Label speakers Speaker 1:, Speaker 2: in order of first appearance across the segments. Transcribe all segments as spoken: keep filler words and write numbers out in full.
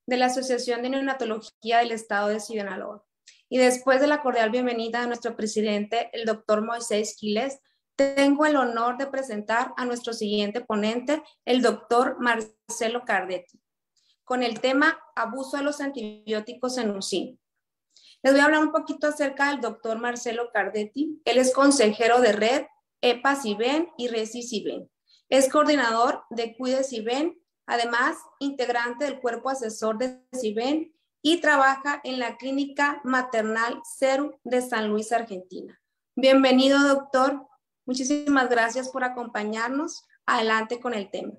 Speaker 1: de la Asociación de Neonatología del Estado de Sinaloa. Y después de la cordial bienvenida a nuestro presidente, el doctor Moisés Quiles, tengo el honor de presentar a nuestro siguiente ponente, el doctor Marcelo Cardetti, con el tema Abuso de los antibióticos en U C I. Les voy a hablar un poquito acerca del doctor Marcelo Cardetti. Él es consejero de Red, E P A CIBEN y RESI CIBEN. Es coordinador de Cuide CIBEN, además integrante del cuerpo asesor de CIBEN y trabaja en la clínica maternal CERU de San Luis, Argentina. Bienvenido, doctor. Muchísimas gracias por acompañarnos. Adelante con el tema.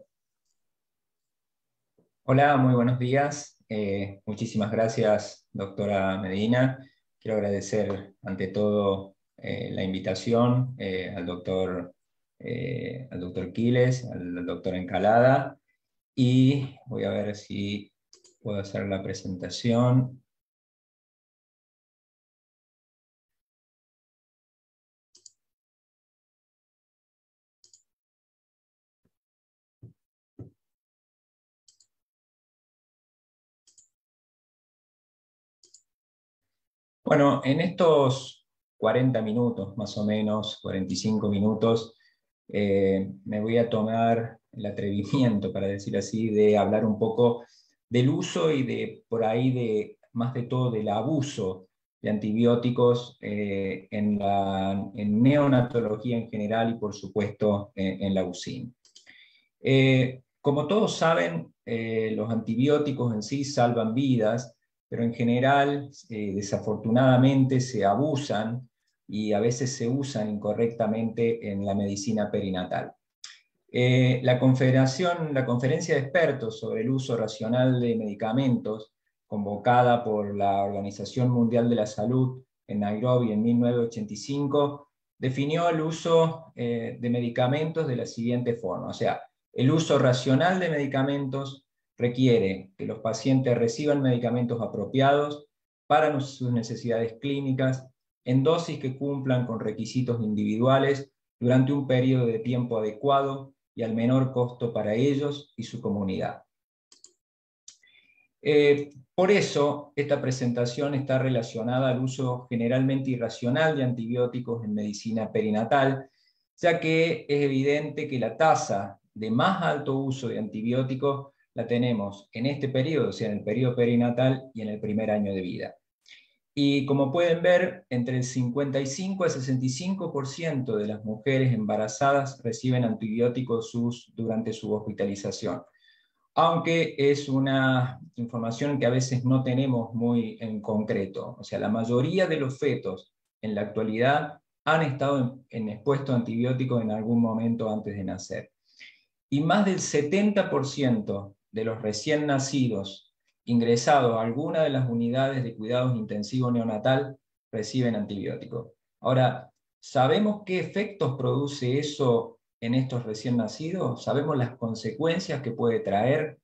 Speaker 2: Hola, muy buenos días. Eh, muchísimas gracias, doctora Medina. Quiero agradecer ante todo eh, la invitación eh, al doctor, eh, al doctor Quiles, al doctor Encalada, y voy a ver si puedo hacer la presentación. Bueno, en estos cuarenta minutos, más o menos, cuarenta y cinco minutos, eh, me voy a tomar el atrevimiento, para decir así, de hablar un poco del uso y de, por ahí, de, más de todo, del abuso de antibióticos eh, en, la, en neonatología en general y, por supuesto, en, en la U C I. Eh, como todos saben, eh, los antibióticos en sí salvan vidas, pero en general, eh, desafortunadamente, se abusan y a veces se usan incorrectamente en la medicina perinatal. Eh, la, confederación, la conferencia de expertos sobre el uso racional de medicamentos, convocada por la Organización Mundial de la Salud en Nairobi en mil novecientos ochenta y cinco, definió el uso eh, de medicamentos de la siguiente forma. O sea, el uso racional de medicamentos requiere que los pacientes reciban medicamentos apropiados para sus necesidades clínicas, en dosis que cumplan con requisitos individuales durante un periodo de tiempo adecuado y al menor costo para ellos y su comunidad. Eh, por eso, esta presentación está relacionada al uso generalmente irracional de antibióticos en medicina perinatal, ya que es evidente que la tasa de más alto uso de antibióticos la tenemos en este periodo, o sea, en el periodo perinatal y en el primer año de vida. Y como pueden ver, entre el cincuenta y cinco a sesenta y cinco por ciento de las mujeres embarazadas reciben antibióticos durante su hospitalización, aunque es una información que a veces no tenemos muy en concreto. O sea, la mayoría de los fetos en la actualidad han estado en, en expuestos a antibióticos en algún momento antes de nacer. Y más del setenta por ciento de los recién nacidos ingresados a alguna de las unidades de cuidados intensivos neonatal reciben antibióticos. Ahora, ¿sabemos qué efectos produce eso en estos recién nacidos? ¿Sabemos las consecuencias que puede traer?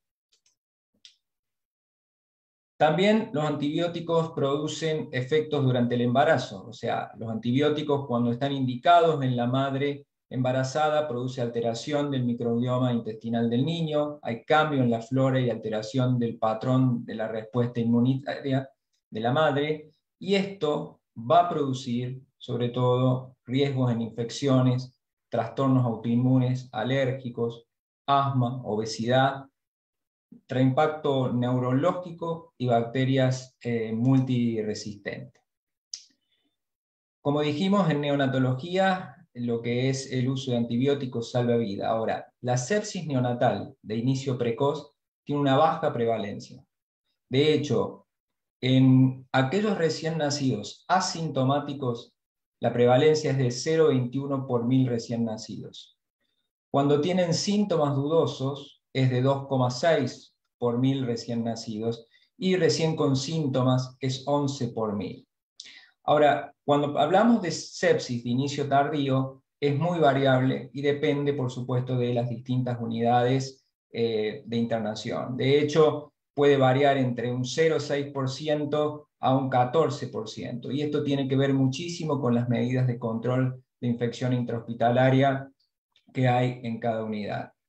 Speaker 2: También los antibióticos producen efectos durante el embarazo. O sea, los antibióticos, cuando están indicados en la madre embarazada, produce alteración del microbioma intestinal del niño, hay cambio en la flora y alteración del patrón de la respuesta inmunitaria de la madre, y esto va a producir, sobre todo, riesgos en infecciones, trastornos autoinmunes, alérgicos, asma, obesidad, trae impacto neurológico y bacterias eh, multiresistentes. Como dijimos, en neonatología, lo que es el uso de antibióticos salva vida. Ahora, la sepsis neonatal de inicio precoz tiene una baja prevalencia. De hecho, en aquellos recién nacidos asintomáticos, la prevalencia es de cero coma veintiuno por mil recién nacidos. Cuando tienen síntomas dudosos, es de dos coma seis por mil recién nacidos, y recién con síntomas es once por mil. Ahora, cuando hablamos de sepsis de inicio tardío, es muy variable y depende, por supuesto, de las distintas unidades eh, de internación. De hecho, puede variar entre un cero coma seis por ciento a un catorce por ciento, y esto tiene que ver muchísimo con las medidas de control de infección intrahospitalaria que hay en cada unidad.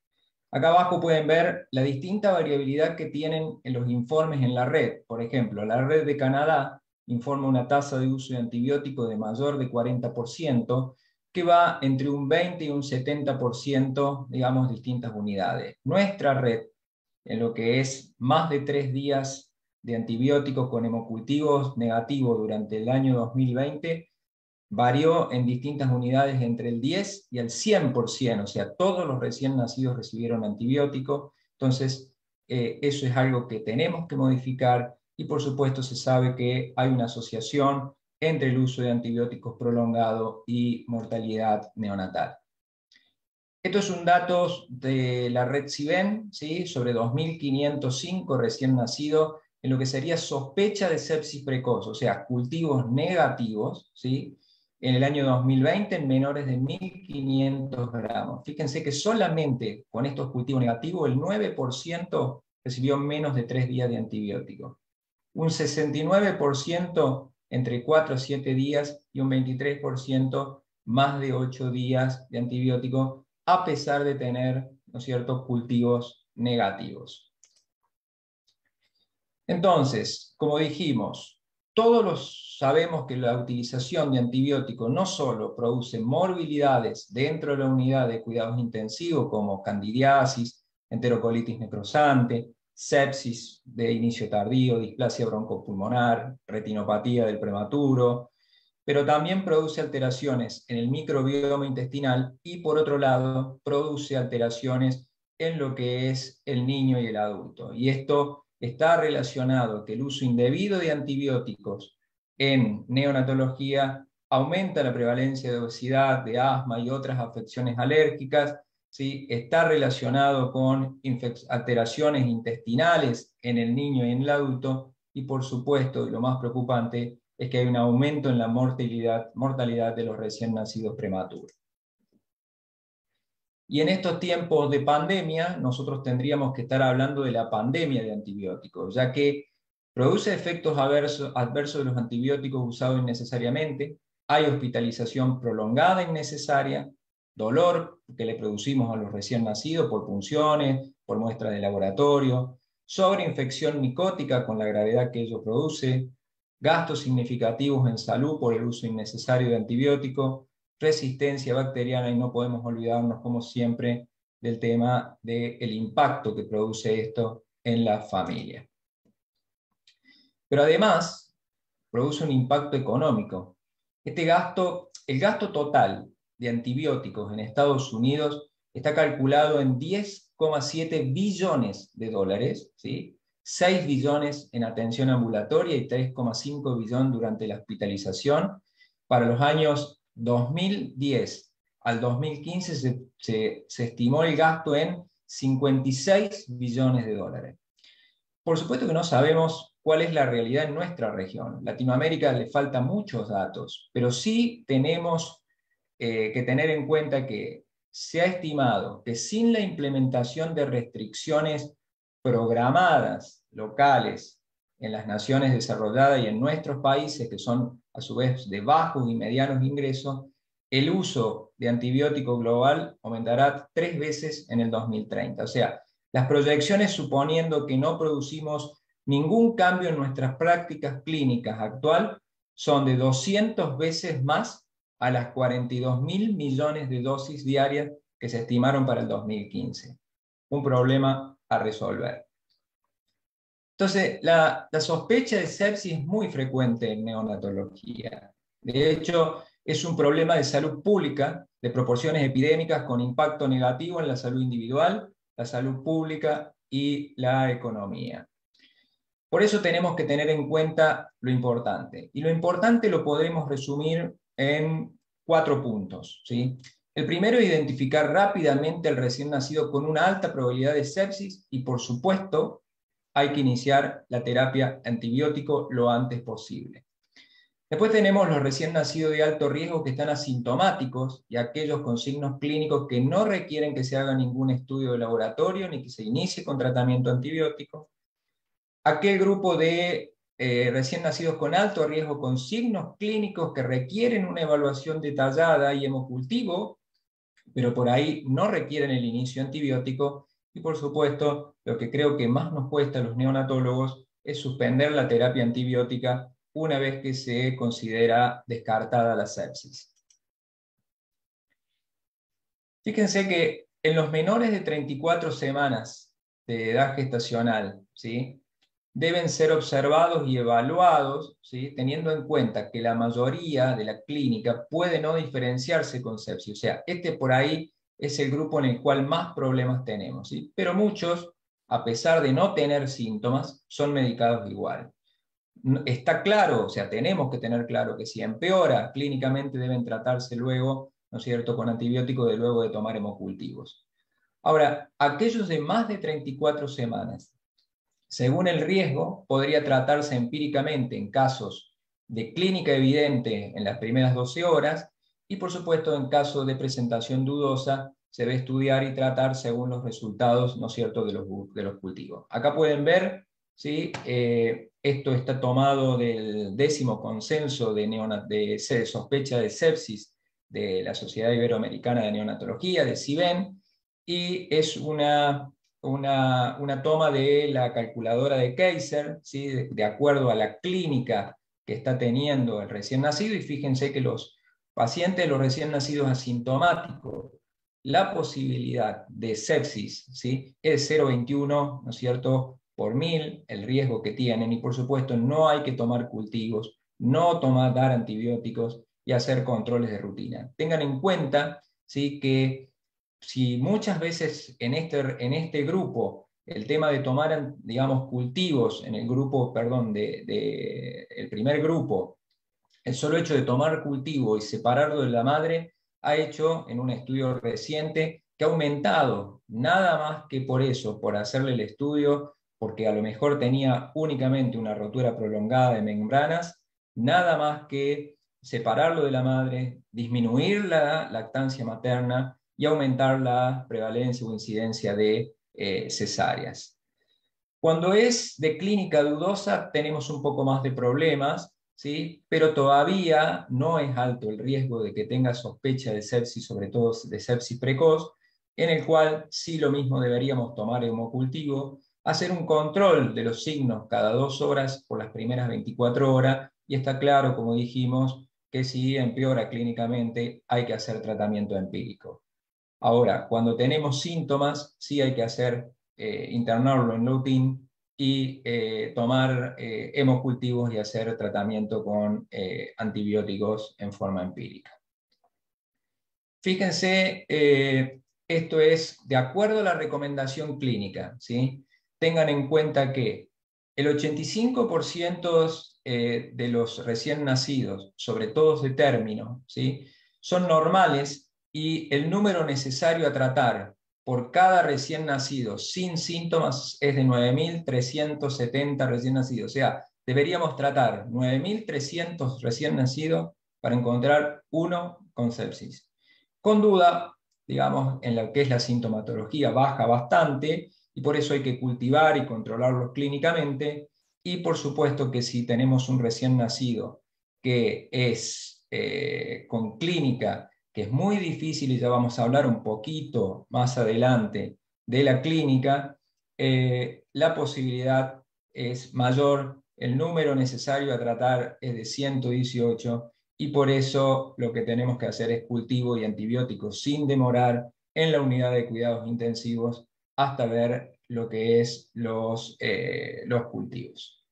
Speaker 2: Acá abajo pueden ver la distinta variabilidad que tienen en los informes en la red. Por ejemplo, la red de Canadá informa una tasa de uso de antibióticos de mayor de cuarenta por ciento, que va entre un veinte y un setenta por ciento, digamos, distintas unidades. Nuestra red, en lo que es más de tres días de antibióticos con hemocultivos negativos durante el año dos mil veinte, varió en distintas unidades entre el diez y el cien por ciento, o sea, todos los recién nacidos recibieron antibióticos. Entonces, eh, eso es algo que tenemos que modificar, y por supuesto se sabe que hay una asociación entre el uso de antibióticos prolongado y mortalidad neonatal. Esto es un dato de la red CIBEN, ¿sí? Sobre dos mil quinientos cinco recién nacidos, en lo que sería sospecha de sepsis precoz, o sea, cultivos negativos, ¿sí? En el año dos mil veinte en menores de mil quinientos gramos. Fíjense que solamente con estos cultivos negativos el nueve por ciento recibió menos de tres días de antibiótico. Un sesenta y nueve por ciento entre cuatro a siete días y un veintitrés por ciento más de ocho días de antibiótico, a pesar de tener, ¿no es cierto?, cultivos negativos. Entonces, como dijimos, todos los sabemos que la utilización de antibióticos no solo produce morbilidades dentro de la unidad de cuidados intensivos, como candidiasis, enterocolitis necrosante, sepsis de inicio tardío, displasia broncopulmonar, retinopatía del prematuro, pero también produce alteraciones en el microbioma intestinal y, por otro lado, produce alteraciones en lo que es el niño y el adulto. Y esto está relacionado que el uso indebido de antibióticos en neonatología aumenta la prevalencia de obesidad, de asma y otras afecciones alérgicas, ¿sí? Está relacionado con alteraciones intestinales en el niño y en el adulto, y por supuesto, y lo más preocupante, es que hay un aumento en la mortalidad, mortalidad de los recién nacidos prematuros. Y en estos tiempos de pandemia, nosotros tendríamos que estar hablando de la pandemia de antibióticos, ya que produce efectos adversos, adversos de los antibióticos usados innecesariamente, hay hospitalización prolongada innecesaria, dolor que le producimos a los recién nacidos por punciones, por muestras de laboratorio, sobreinfección micótica con la gravedad que ello produce, gastos significativos en salud por el uso innecesario de antibióticos, resistencia bacteriana, y no podemos olvidarnos, como siempre, del tema del impacto que produce esto en la familia. Pero además, produce un impacto económico. Este gasto, el gasto total de antibióticos en Estados Unidos está calculado en diez coma siete billones de dólares, ¿sí? seis billones en atención ambulatoria y tres coma cinco billones durante la hospitalización. Para los años dos mil diez al dos mil quince se, se, se estimó el gasto en cincuenta y seis billones de dólares. Por supuesto que no sabemos cuál es la realidad en nuestra región. Latinoamérica le faltan muchos datos, pero sí tenemos eh, que tener en cuenta que se ha estimado que sin la implementación de restricciones programadas locales en las naciones desarrolladas y en nuestros países, que son a su vez de bajos y medianos ingresos, el uso de antibiótico global aumentará tres veces en el dos mil treinta. O sea, las proyecciones, suponiendo que no producimos ningún cambio en nuestras prácticas clínicas actual, son de doscientas veces más a las cuarenta y dos mil millones de dosis diarias que se estimaron para el dos mil quince. Un problema a resolver. Entonces, la, la sospecha de sepsis es muy frecuente en neonatología. De hecho, es un problema de salud pública, de proporciones epidémicas con impacto negativo en la salud individual, la salud pública y la economía. Por eso tenemos que tener en cuenta lo importante. Y lo importante lo podemos resumir en cuatro puntos, ¿sí? El primero es identificar rápidamente al recién nacido con una alta probabilidad de sepsis y, por supuesto, hay que iniciar la terapia antibiótico lo antes posible. Después tenemos los recién nacidos de alto riesgo que están asintomáticos y aquellos con signos clínicos que no requieren que se haga ningún estudio de laboratorio ni que se inicie con tratamiento antibiótico. Aquel grupo de eh, recién nacidos con alto riesgo con signos clínicos que requieren una evaluación detallada y hemocultivo, pero por ahí no requieren el inicio antibiótico. Y por supuesto, lo que creo que más nos cuesta a los neonatólogos es suspender la terapia antibiótica una vez que se considera descartada la sepsis. Fíjense que en los menores de treinta y cuatro semanas de edad gestacional, ¿sí?, deben ser observados y evaluados, ¿sí?, teniendo en cuenta que la mayoría de la clínica puede no diferenciarse con sepsis. O sea, este por ahí es el grupo en el cual más problemas tenemos, ¿sí? Pero muchos, a pesar de no tener síntomas, son medicados igual. Está claro, o sea, tenemos que tener claro que si empeora, clínicamente deben tratarse luego, ¿no es cierto?, con antibiótico de luego de tomar hemocultivos. Ahora, aquellos de más de treinta y cuatro semanas, según el riesgo, podría tratarse empíricamente en casos de clínica evidente en las primeras doce horas y, por supuesto, en caso de presentación dudosa, se debe estudiar y tratar según los resultados, ¿no es cierto?, de los, de los cultivos. Acá pueden ver, ¿sí?, eh, esto está tomado del décimo consenso de, de sospecha de sepsis de la Sociedad Iberoamericana de Neonatología, de SIBEN, y es una... Una, una toma de la calculadora de Kaiser, ¿sí?, de, de acuerdo a la clínica que está teniendo el recién nacido, y fíjense que los pacientes, los recién nacidos asintomáticos, la posibilidad de sepsis, ¿sí?, es cero coma veintiuno, ¿no es cierto?, por mil, el riesgo que tienen, y por supuesto no hay que tomar cultivos, no tomar, dar antibióticos y hacer controles de rutina. Tengan en cuenta, ¿sí?, que si muchas veces en este, en este grupo el tema de tomar, digamos, cultivos, en el grupo, perdón, de, de, el primer grupo, el solo hecho de tomar cultivo y separarlo de la madre, ha hecho, en un estudio reciente, que ha aumentado, nada más que por eso, por hacerle el estudio, porque a lo mejor tenía únicamente una rotura prolongada de membranas, nada más que separarlo de la madre, disminuir la lactancia materna, y aumentar la prevalencia o incidencia de eh, cesáreas. Cuando es de clínica dudosa tenemos un poco más de problemas, ¿sí?, pero todavía no es alto el riesgo de que tenga sospecha de sepsis, sobre todo de sepsis precoz, en el cual sí lo mismo deberíamos tomar hemocultivo, hacer un control de los signos cada dos horas por las primeras veinticuatro horas, y está claro, como dijimos, que si empeora clínicamente hay que hacer tratamiento empírico. Ahora, cuando tenemos síntomas, sí hay que hacer, eh, internarlo en Low-T y eh, tomar eh, hemocultivos y hacer tratamiento con eh, antibióticos en forma empírica. Fíjense, eh, esto es de acuerdo a la recomendación clínica, ¿sí? Tengan en cuenta que el ochenta y cinco por ciento eh, de los recién nacidos, sobre todo de término, ¿sí?, son normales, y el número necesario a tratar por cada recién nacido sin síntomas es de nueve mil trescientos setenta recién nacidos. O sea, deberíamos tratar nueve mil trescientos recién nacidos para encontrar uno con sepsis. Con duda, digamos, en lo que es la sintomatología baja bastante, y por eso hay que cultivar y controlarlos clínicamente. Y por supuesto que si tenemos un recién nacido que es eh, con clínica, que es muy difícil, y ya vamos a hablar un poquito más adelante de la clínica, eh, la posibilidad es mayor, el número necesario a tratar es de ciento dieciocho, y por eso lo que tenemos que hacer es cultivo y antibióticos sin demorar en la unidad de cuidados intensivos hasta ver lo que es los, eh, los cultivos.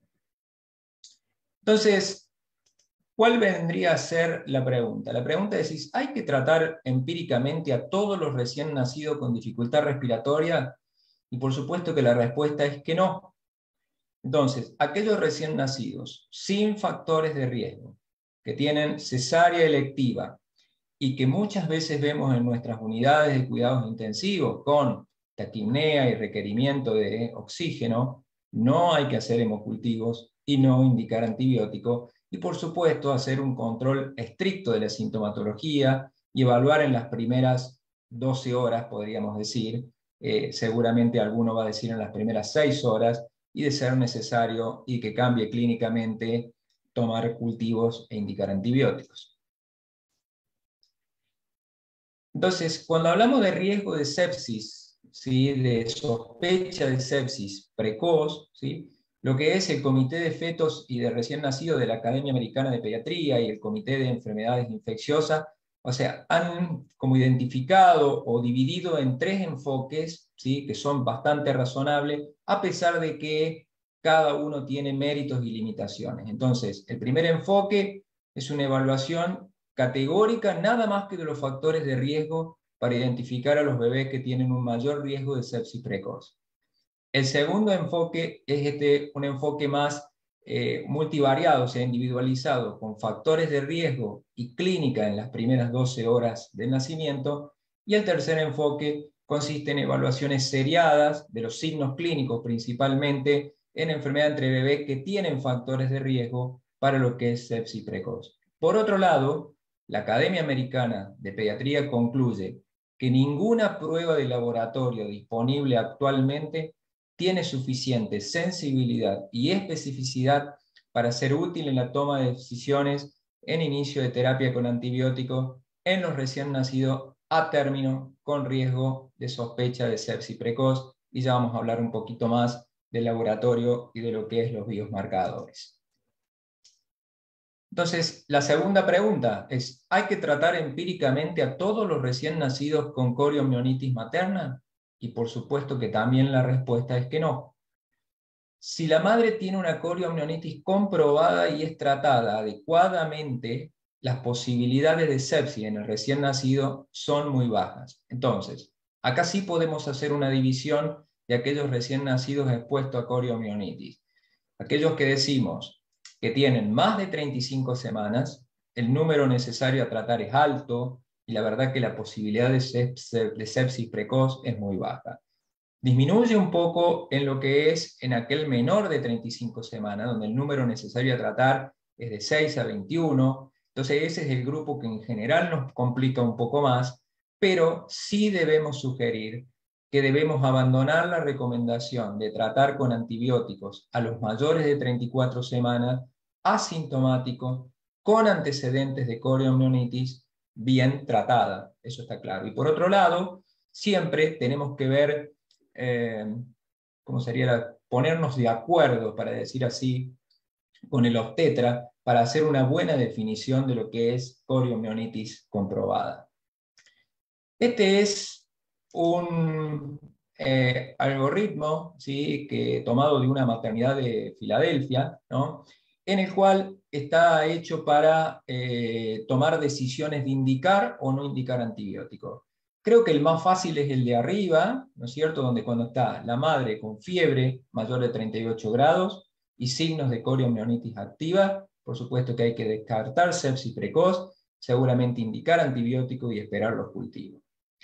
Speaker 2: Entonces, ¿cuál vendría a ser la pregunta? La pregunta es, ¿hay que tratar empíricamente a todos los recién nacidos con dificultad respiratoria? Y por supuesto que la respuesta es que no. Entonces, aquellos recién nacidos sin factores de riesgo, que tienen cesárea electiva y que muchas veces vemos en nuestras unidades de cuidados intensivos con taquipnea y requerimiento de oxígeno, no hay que hacer hemocultivos y no indicar antibiótico, y por supuesto hacer un control estricto de la sintomatología y evaluar en las primeras doce horas, podríamos decir, eh, seguramente alguno va a decir en las primeras seis horas, y de ser necesario y que cambie clínicamente, tomar cultivos e indicar antibióticos. Entonces, cuando hablamos de riesgo de sepsis, ¿sí?, de sospecha de sepsis precoz, ¿sí?, lo que es el Comité de Fetos y de Recién Nacidos de la Academia Americana de Pediatría y el Comité de Enfermedades Infecciosas, o sea, han como identificado o dividido en tres enfoques, ¿sí?, que son bastante razonables, a pesar de que cada uno tiene méritos y limitaciones. Entonces, el primer enfoque es una evaluación categórica nada más que de los factores de riesgo para identificar a los bebés que tienen un mayor riesgo de sepsis precoz. El segundo enfoque es este, un enfoque más eh, multivariado, o sea, individualizado, con factores de riesgo y clínica en las primeras doce horas del nacimiento. Y el tercer enfoque consiste en evaluaciones seriadas de los signos clínicos, principalmente en enfermedad entre bebés que tienen factores de riesgo para lo que es sepsis precoz. Por otro lado, la Academia Americana de Pediatría concluye que ninguna prueba de laboratorio disponible actualmente tiene suficiente sensibilidad y especificidad para ser útil en la toma de decisiones en inicio de terapia con antibióticos en los recién nacidos a término con riesgo de sospecha de sepsis precoz, y ya vamos a hablar un poquito más del laboratorio y de lo que es los biomarcadores. Entonces, la segunda pregunta es, ¿hay que tratar empíricamente a todos los recién nacidos con coriomionitis materna? Y por supuesto que también la respuesta es que no. Si la madre tiene una coriomionitis comprobada y es tratada adecuadamente, las posibilidades de sepsis en el recién nacido son muy bajas. Entonces, acá sí podemos hacer una división de aquellos recién nacidos expuestos a coriomionitis. Aquellos que decimos que tienen más de treinta y cinco semanas, el número necesario a tratar es alto, y la verdad que la posibilidad de sepsis, de sepsis precoz es muy baja. Disminuye un poco en lo que es en aquel menor de treinta y cinco semanas, donde el número necesario a tratar es de seis a veintiuno, entonces ese es el grupo que en general nos complica un poco más, pero sí debemos sugerir que debemos abandonar la recomendación de tratar con antibióticos a los mayores de treinta y cuatro semanas, asintomáticos, con antecedentes de coriomionitis bien tratada, eso está claro. Y por otro lado, siempre tenemos que ver Eh, ¿cómo sería? La, ponernos de acuerdo, para decir así, con el obstetra para hacer una buena definición de lo que es coriomionitis comprobada. Este es un eh, algoritmo, ¿sí?, que, tomado de una maternidad de Filadelfia, ¿no?, en el cual está hecho para eh, tomar decisiones de indicar o no indicar antibióticos. Creo que el más fácil es el de arriba, ¿no es cierto?, donde cuando está la madre con fiebre mayor de treinta y ocho grados y signos de coriomionitis activa, por supuesto que hay que descartar sepsis precoz, seguramente indicar antibiótico y esperar los cultivos.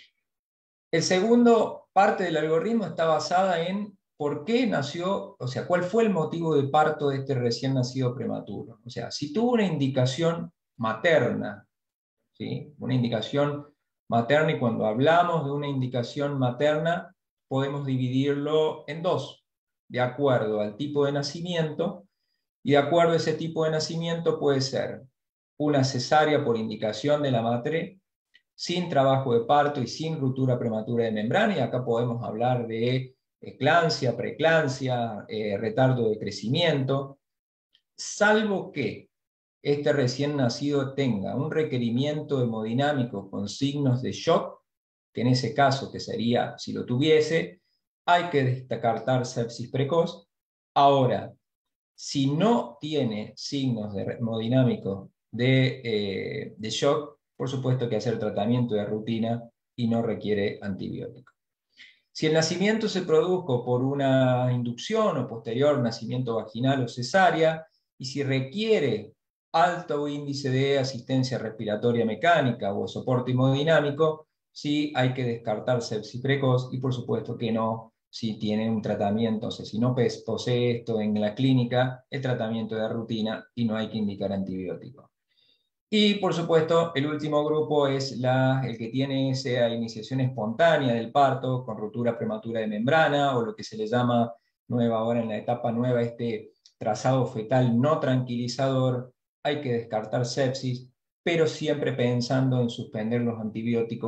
Speaker 2: El segundo parte del algoritmo está basada en por qué nació, o sea, cuál fue el motivo de parto de este recién nacido prematuro. O sea, si tuvo una indicación materna, ¿sí?, una indicación materna, y cuando hablamos de una indicación materna, podemos dividirlo en dos, de acuerdo al tipo de nacimiento, y de acuerdo a ese tipo de nacimiento puede ser una cesárea por indicación de la madre, sin trabajo de parto y sin ruptura prematura de membrana, y acá podemos hablar de eclampsia, preeclampsia, eh, retardo de crecimiento, salvo que este recién nacido tenga un requerimiento hemodinámico con signos de shock, que en ese caso, que sería si lo tuviese, hay que descartar sepsis precoz. Ahora, si no tiene signos de hemodinámicos de, eh, de shock, por supuesto que hacer tratamiento de rutina y no requiere antibiótico. Si el nacimiento se produjo por una inducción o posterior nacimiento vaginal o cesárea, y si requiere alto índice de asistencia respiratoria mecánica o soporte hemodinámico, sí hay que descartar sepsis precoz, y por supuesto que no si tiene un tratamiento, o sea, si no posee esto en la clínica, el tratamiento de rutina y no hay que indicar antibiótico. Y por supuesto, el último grupo es la, el que tiene esa iniciación espontánea del parto con ruptura prematura de membrana, o lo que se le llama nueva ahora en la etapa nueva, este trazado fetal no tranquilizador. Hay que descartar sepsis, pero siempre pensando en suspender los antibióticos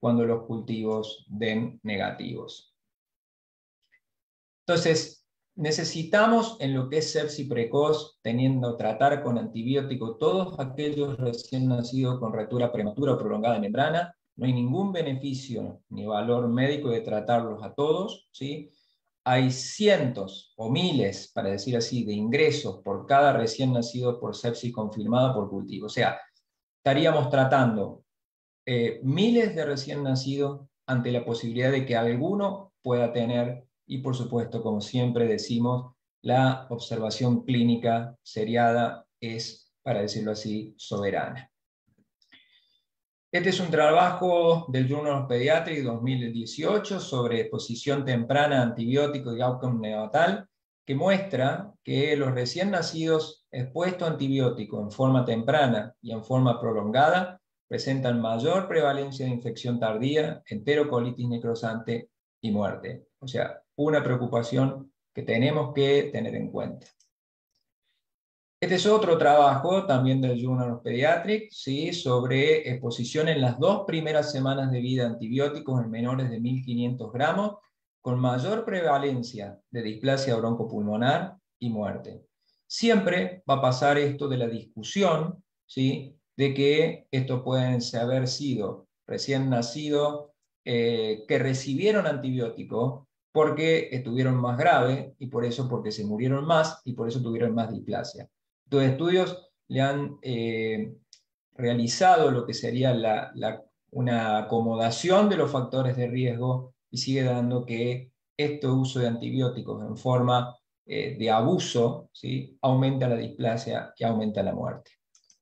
Speaker 2: cuando los cultivos den negativos. Entonces, necesitamos en lo que es sepsis precoz, teniendo tratar con antibiótico todos aquellos recién nacidos con ruptura prematura o prolongada de membrana. No hay ningún beneficio ni valor médico de tratarlos a todos, ¿sí? Hay cientos o miles, para decir así, de ingresos por cada recién nacido por sepsis confirmada por cultivo. O sea, estaríamos tratando eh, miles de recién nacidos ante la posibilidad de que alguno pueda tener, y por supuesto, como siempre decimos, la observación clínica seriada es, para decirlo así, soberana. Este es un trabajo del Journal of Pediatrics dos mil dieciocho sobre exposición temprana a antibióticos y outcome neonatal, que muestra que los recién nacidos expuestos a antibióticos en forma temprana y en forma prolongada presentan mayor prevalencia de infección tardía, enterocolitis necrosante y muerte. O sea, una preocupación que tenemos que tener en cuenta. Este es otro trabajo también del Journal of Pediatrics, ¿sí? Sobre exposición en las dos primeras semanas de vida a antibióticos en menores de mil quinientos gramos, con mayor prevalencia de displasia broncopulmonar y muerte. Siempre va a pasar esto de la discusión, ¿sí? De que estos pueden haber sido recién nacidos eh, que recibieron antibióticos porque estuvieron más graves y por eso porque se murieron más y por eso tuvieron más displasia. Estos estudios le han eh, realizado lo que sería la, la, una acomodación de los factores de riesgo y sigue dando que este uso de antibióticos en forma eh, de abuso, ¿sí? Aumenta la displasia y aumenta la muerte.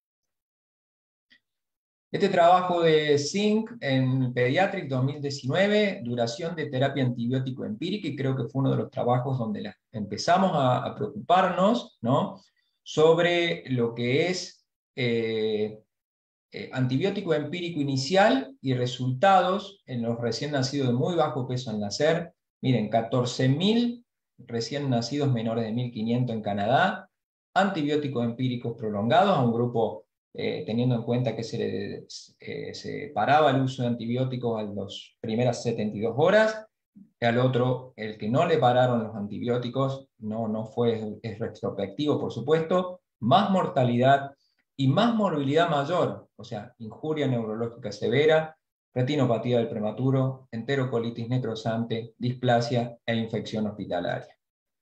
Speaker 2: Este trabajo de Zinc en Pediatrics dos mil diecinueve, duración de terapia antibiótico empírica, y creo que fue uno de los trabajos donde la, empezamos a, a preocuparnos, ¿no? Sobre lo que es eh, eh, antibiótico empírico inicial y resultados en los recién nacidos de muy bajo peso al nacer. Miren, catorce mil recién nacidos menores de mil quinientos en Canadá, antibióticos empíricos prolongados a un grupo, eh, teniendo en cuenta que se, le, eh, se paraba el uso de antibióticos a las primeras setenta y dos horas, al otro, el que no le pararon los antibióticos, no, no fue, es retrospectivo, por supuesto, más mortalidad y más morbilidad mayor, o sea, injuria neurológica severa, retinopatía del prematuro, enterocolitis necrosante, displasia e infección hospitalaria.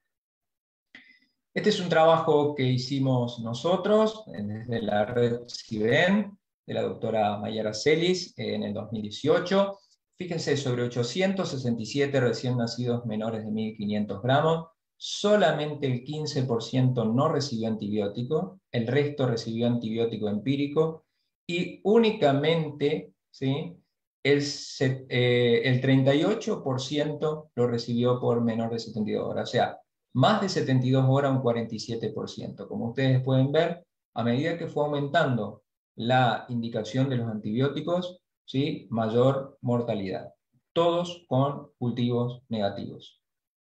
Speaker 2: Este es un trabajo que hicimos nosotros desde la red CIBEN, de la doctora Mayara Celis, en el dos mil dieciocho. Fíjense, sobre ochocientos sesenta y siete recién nacidos menores de mil quinientos gramos, solamente el quince por ciento no recibió antibiótico, el resto recibió antibiótico empírico, y únicamente, ¿sí? el, eh, el treinta y ocho por ciento lo recibió por menor de setenta y dos horas. O sea, más de setenta y dos horas, un cuarenta y siete por ciento. Como ustedes pueden ver, a medida que fue aumentando la indicación de los antibióticos, ¿sí? Mayor mortalidad. Todos con cultivos negativos.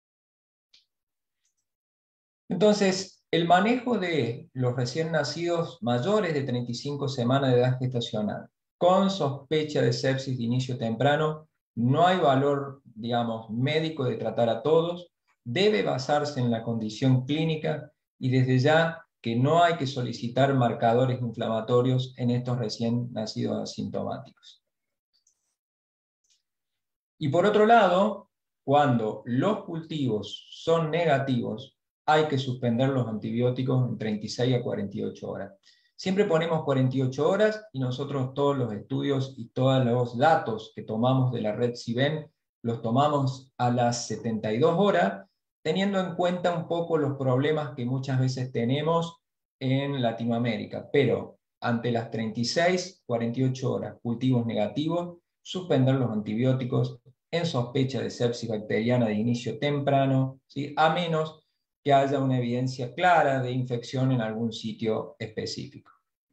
Speaker 2: Entonces, el manejo de los recién nacidos mayores de treinta y cinco semanas de edad gestacional, con sospecha de sepsis de inicio temprano, no hay valor, digamos, médico de tratar a todos, debe basarse en la condición clínica y desde ya que no hay que solicitar marcadores inflamatorios en estos recién nacidos asintomáticos. Y por otro lado, cuando los cultivos son negativos, hay que suspender los antibióticos en treinta y seis a cuarenta y ocho horas. Siempre ponemos cuarenta y ocho horas y nosotros todos los estudios y todos los datos que tomamos de la red CIBEN los tomamos a las setenta y dos horas, teniendo en cuenta un poco los problemas que muchas veces tenemos en Latinoamérica. Pero ante las treinta y seis, cuarenta y ocho horas, cultivos negativos, suspender los antibióticos en sospecha de sepsis bacteriana de inicio temprano, ¿sí? A menos que haya una evidencia clara de infección en algún sitio específico.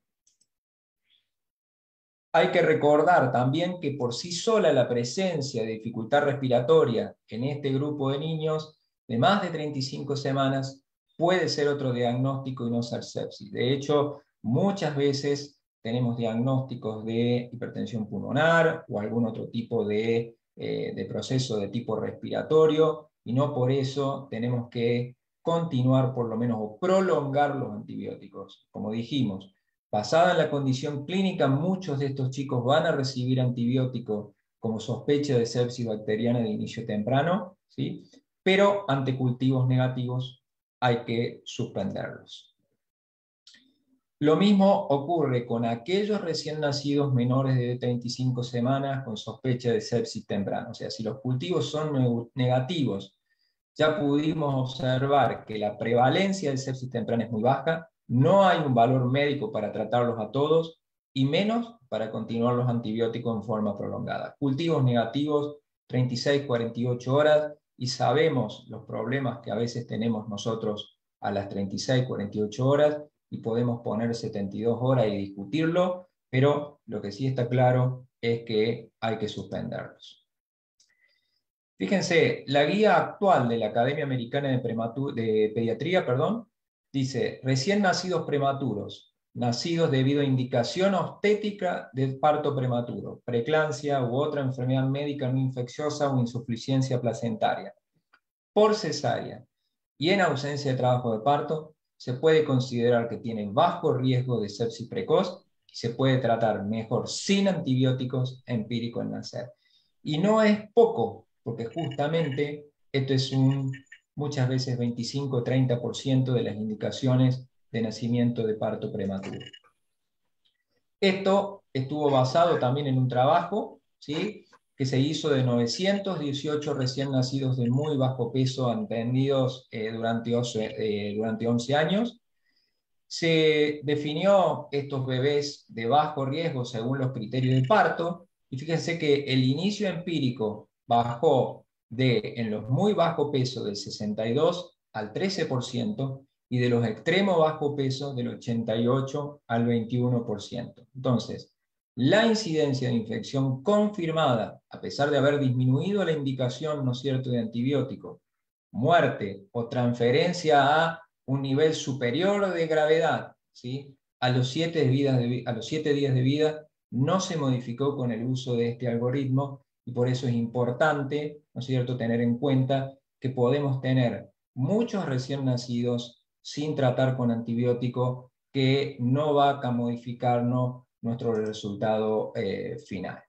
Speaker 2: Hay que recordar también que por sí sola la presencia de dificultad respiratoria en este grupo de niños de más de treinta y cinco semanas puede ser otro diagnóstico y no ser sepsis. De hecho, muchas veces tenemos diagnósticos de hipertensión pulmonar o algún otro tipo de, eh, de proceso de tipo respiratorio, y no por eso tenemos que continuar por lo menos o prolongar los antibióticos. Como dijimos, basada en la condición clínica, muchos de estos chicos van a recibir antibióticos como sospecha de sepsis bacteriana de inicio temprano, ¿sí? Pero ante cultivos negativos hay que suspenderlos. Lo mismo ocurre con aquellos recién nacidos menores de treinta y cinco semanas con sospecha de sepsis temprana. O sea, si los cultivos son negativos, ya pudimos observar que la prevalencia de sepsis temprana es muy baja, no hay un valor médico para tratarlos a todos, y menos para continuar los antibióticos en forma prolongada. Cultivos negativos, treinta y seis a cuarenta y ocho horas, y sabemos los problemas que a veces tenemos nosotros a las treinta y seis a cuarenta y ocho horas, y podemos poner setenta y dos horas y discutirlo, pero lo que sí está claro es que hay que suspenderlos. Fíjense, la guía actual de la Academia Americana de, Prematu- de Pediatría, perdón, dice, recién nacidos prematuros, nacidos debido a indicación obstétrica de parto prematuro, preeclampsia u otra enfermedad médica no infecciosa o insuficiencia placentaria, por cesárea y en ausencia de trabajo de parto, se puede considerar que tienen bajo riesgo de sepsis precoz y se puede tratar mejor sin antibióticos empíricos en nacer. Y no es poco, porque justamente esto es un, muchas veces veinticinco a treinta por ciento de las indicaciones de nacimiento de parto prematuro. Esto estuvo basado también en un trabajo, ¿sí?, que se hizo de novecientos dieciocho recién nacidos de muy bajo peso atendidos eh, durante, eh, durante once años. Se definió estos bebés de bajo riesgo según los criterios de parto, y fíjense que el inicio empírico bajó de, en los muy bajo peso, del sesenta y dos al trece por ciento, y de los extremo bajo peso del ochenta y ocho al veintiuno por ciento. Entonces, la incidencia de infección confirmada, a pesar de haber disminuido la indicación, ¿no es cierto?, de antibiótico, muerte o transferencia a un nivel superior de gravedad, ¿sí?, a los siete días de, a los siete días de vida, no se modificó con el uso de este algoritmo, y por eso es importante, ¿no es cierto?, tener en cuenta que podemos tener muchos recién nacidos sin tratar con antibiótico, que no va a modificarnos nuestro resultado eh, final.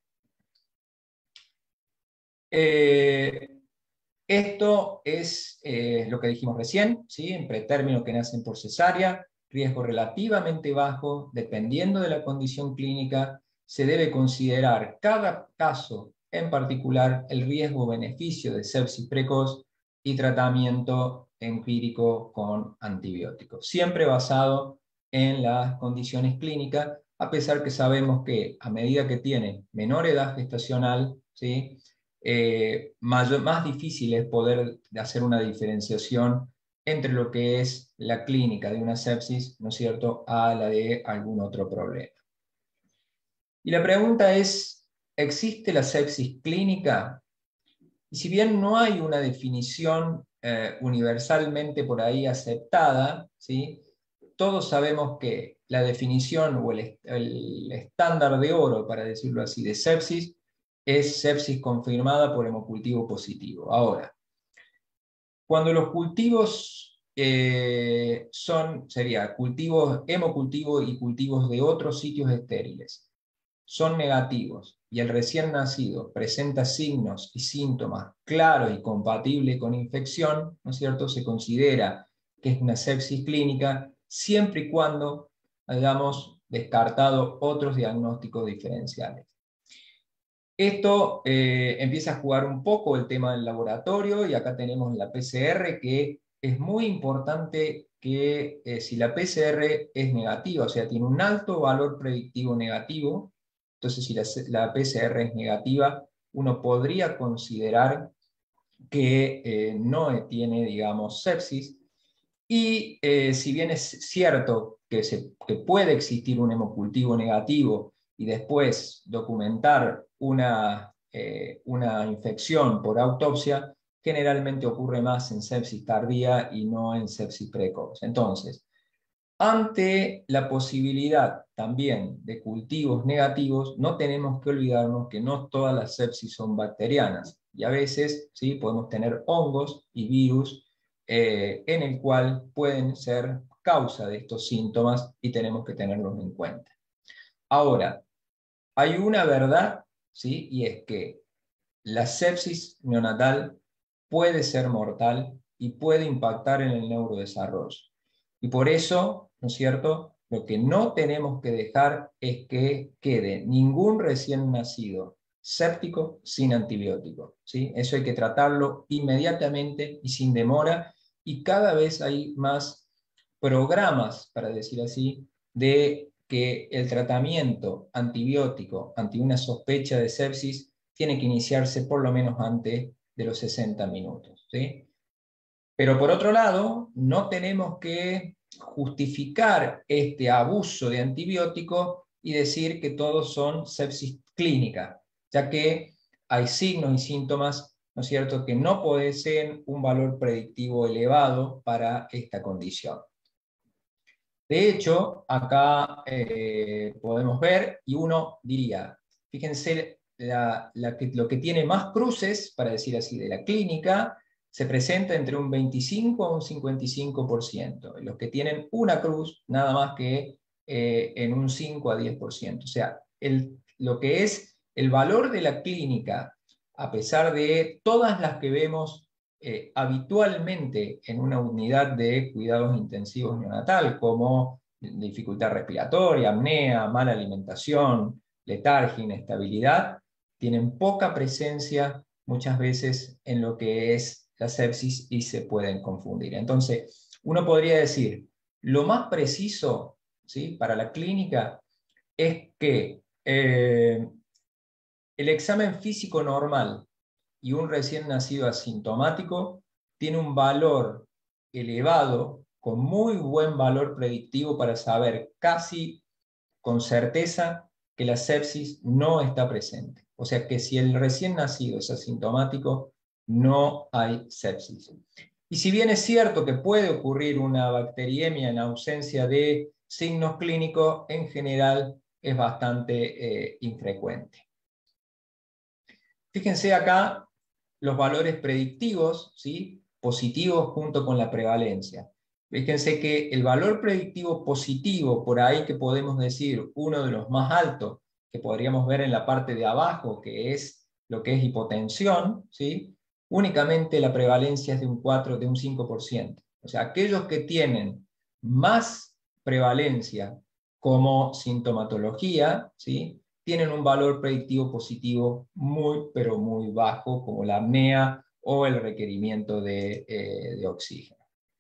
Speaker 2: Eh, Esto es eh, lo que dijimos recién, ¿sí?, en pretérminos que nacen por cesárea, riesgo relativamente bajo, dependiendo de la condición clínica, se debe considerar cada caso en particular el riesgo-beneficio de sepsis precoz y tratamiento empírico con antibióticos, siempre basado en las condiciones clínicas, a pesar que sabemos que a medida que tiene menor edad gestacional, ¿sí?, Eh, más, más difícil es poder hacer una diferenciación entre lo que es la clínica de una sepsis, ¿no es cierto?, a la de algún otro problema. Y la pregunta es, ¿existe la sepsis clínica? Y si bien no hay una definición eh, universalmente por ahí aceptada, ¿sí?, todos sabemos que la definición o el, el estándar de oro, para decirlo así, de sepsis, es sepsis confirmada por hemocultivo positivo. Ahora, cuando los cultivos eh, son, sería cultivos, hemocultivos y cultivos de otros sitios estériles, son negativos, y el recién nacido presenta signos y síntomas claros y compatibles con infección, ¿no es cierto?, se considera que es una sepsis clínica, siempre y cuando hayamos descartado otros diagnósticos diferenciales. Esto eh, empieza a jugar un poco el tema del laboratorio, y acá tenemos la P C R, que es muy importante que eh, si la P C R es negativa, o sea, tiene un alto valor predictivo negativo, entonces si la, la P C R es negativa, uno podría considerar que eh, no tiene, digamos, sepsis, y eh, si bien es cierto que, se, que puede existir un hemocultivo negativo y después documentar una, eh, una infección por autopsia, generalmente ocurre más en sepsis tardía y no en sepsis precoz. Entonces, Ante la posibilidad también de cultivos negativos, no tenemos que olvidarnos que no todas las sepsis son bacterianas, y a veces ¿sí? podemos tener hongos y virus eh, en el cual pueden ser causa de estos síntomas y tenemos que tenerlos en cuenta. Ahora, hay una verdad, ¿sí? Y es que la sepsis neonatal puede ser mortal y puede impactar en el neurodesarrollo. Y por eso, ¿no es cierto?, lo que no tenemos que dejar es que quede ningún recién nacido séptico sin antibiótico, ¿sí? Eso hay que tratarlo inmediatamente y sin demora, y cada vez hay más programas, para decir así, de que el tratamiento antibiótico ante una sospecha de sepsis tiene que iniciarse por lo menos antes de los sesenta minutos, ¿sí? Pero por otro lado, no tenemos que justificar este abuso de antibióticos y decir que todos son sepsis clínica, ya que hay signos y síntomas, ¿no es cierto?, que no poseen un valor predictivo elevado para esta condición. De hecho, acá eh, podemos ver, y uno diría, fíjense, la, la que, lo que tiene más cruces, para decir así, de la clínica, se presenta entre un veinticinco a un cincuenta y cinco por ciento. Los que tienen una cruz, nada más que eh, en un cinco a diez por ciento. O sea, el, lo que es el valor de la clínica, a pesar de todas las que vemos Eh, habitualmente en una unidad de cuidados intensivos neonatal, como dificultad respiratoria, apnea, mala alimentación, letargia, inestabilidad, tienen poca presencia muchas veces en lo que es la sepsis y se pueden confundir. Entonces, uno podría decir, lo más preciso, ¿sí?, para la clínica es que eh, el examen físico normal y un recién nacido asintomático tiene un valor elevado, con muy buen valor predictivo para saber casi con certeza que la sepsis no está presente. O sea que si el recién nacido es asintomático, no hay sepsis. Y si bien es cierto que puede ocurrir una bacteriemia en ausencia de signos clínicos, en general es bastante eh, infrecuente. Fíjense acá los valores predictivos, ¿sí?, positivos junto con la prevalencia. Fíjense que el valor predictivo positivo, por ahí que podemos decir uno de los más altos, que podríamos ver en la parte de abajo, que es lo que es hipotensión, ¿sí?, únicamente la prevalencia es de un cuatro, de un cinco por ciento. O sea, aquellos que tienen más prevalencia como sintomatología, ¿sí?, tienen un valor predictivo positivo muy, pero muy bajo, como la apnea o el requerimiento de, eh, de oxígeno.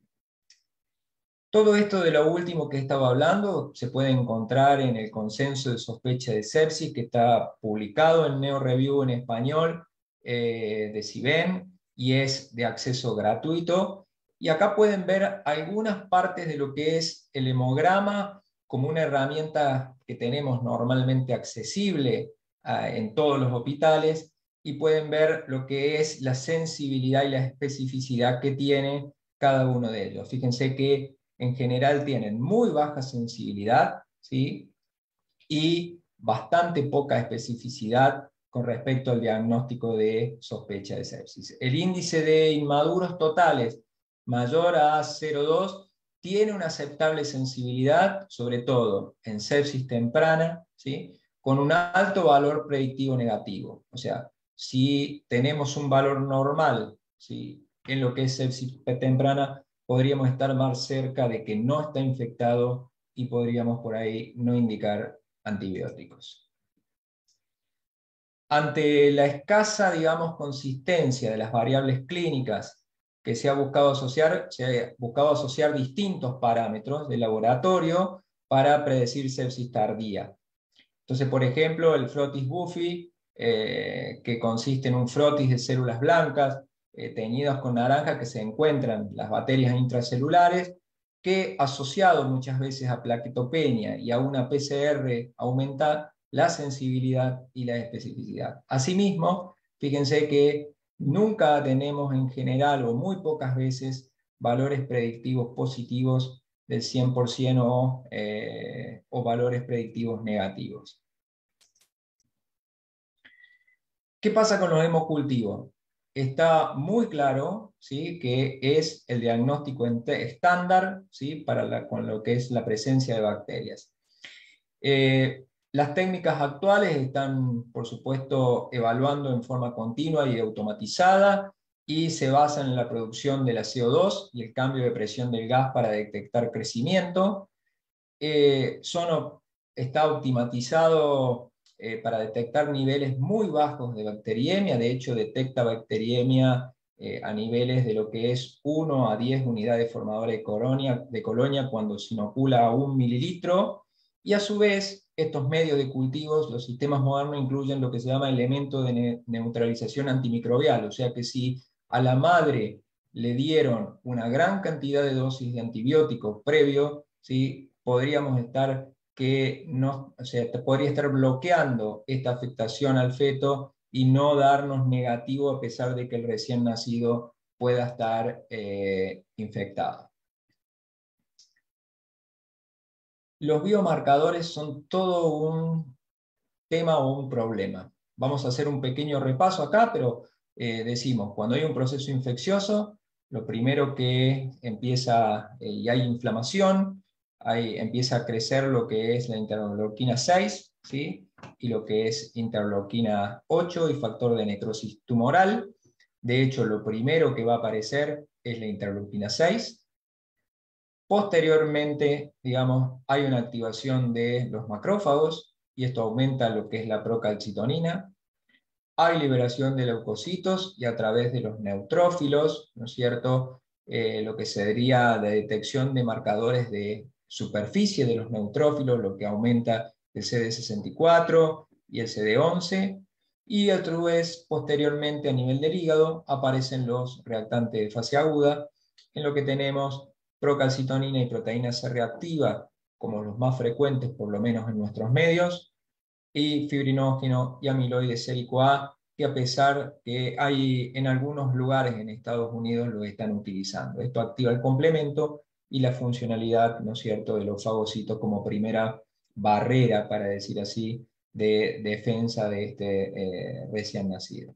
Speaker 2: Todo esto de lo último que estaba hablando se puede encontrar en el consenso de sospecha de sepsis, que está publicado en NeoReview en español eh, de CIBEN, y es de acceso gratuito. Y acá pueden ver algunas partes de lo que es el hemograma como una herramienta que tenemos normalmente accesible uh, en todos los hospitales, y pueden ver lo que es la sensibilidad y la especificidad que tiene cada uno de ellos. Fíjense que en general tienen muy baja sensibilidad, ¿sí?, y bastante poca especificidad con respecto al diagnóstico de sospecha de sepsis. El índice de inmaduros totales mayor a cero coma dos tiene una aceptable sensibilidad, sobre todo en sepsis temprana, ¿sí?, con un alto valor predictivo negativo. O sea, si tenemos un valor normal, ¿sí?, en lo que es sepsis temprana, podríamos estar más cerca de que no está infectado y podríamos por ahí no indicar antibióticos. Ante la escasa, digamos, consistencia de las variables clínicas que se ha buscado asociar, se ha buscado asociar distintos parámetros de laboratorio para predecir sepsis tardía. Entonces, por ejemplo, el frotis-Buffy, eh, que consiste en un frotis de células blancas eh, teñidas con naranja, que se encuentran las bacterias intracelulares, que asociado muchas veces a plaquetopenia y a una P C R aumenta la sensibilidad y la especificidad. Asimismo, fíjense que nunca tenemos en general, o muy pocas veces, valores predictivos positivos del cien por ciento o, eh, o valores predictivos negativos. ¿Qué pasa con los hemocultivos? Está muy claro, ¿sí?, que es el diagnóstico estándar, ¿sí?, para la, con lo que es la presencia de bacterias. Eh, las técnicas actuales están, por supuesto, evaluando en forma continua y automatizada, y se basan en la producción de la C O dos y el cambio de presión del gas para detectar crecimiento. Eh, son, está optimizado eh, para detectar niveles muy bajos de bacteriemia. De hecho, detecta bacteriemia eh, a niveles de lo que es uno a diez unidades formadoras de colonia, de colonia cuando se inocula a un mililitro. Y a su vez, estos medios de cultivos, los sistemas modernos incluyen lo que se llama elemento de ne neutralización antimicrobial. O sea que si a la madre le dieron una gran cantidad de dosis de antibióticos previo, ¿sí?, podríamos estar que no, o sea, podría estar bloqueando esta afectación al feto y no darnos negativo a pesar de que el recién nacido pueda estar eh, infectado. Los biomarcadores son todo un tema o un problema. Vamos a hacer un pequeño repaso acá, pero eh, decimos, cuando hay un proceso infeccioso, lo primero que empieza, eh, y hay inflamación, hay, empieza a crecer lo que es la interleuquina seis, ¿sí?, y lo que es interleuquina ocho y factor de necrosis tumoral. De hecho, lo primero que va a aparecer es la interleuquina seis. Posteriormente, digamos, hay una activación de los macrófagos, y esto aumenta lo que es la procalcitonina. Hay liberación de leucocitos, y a través de los neutrófilos, ¿no es cierto?, eh, lo que sería la detección de marcadores de superficie de los neutrófilos, lo que aumenta el C D sesenta y cuatro y el C D once, y a su vez, posteriormente, a nivel del hígado, aparecen los reactantes de fase aguda, en lo que tenemos procalcitonina y proteína C reactiva como los más frecuentes, por lo menos en nuestros medios, y fibrinógeno y amiloide sérico A, que a pesar que hay en algunos lugares en Estados Unidos lo están utilizando. Esto activa el complemento y la funcionalidad, ¿no es cierto?, de los fagocitos como primera barrera, para decir así, de defensa de este eh, recién nacido.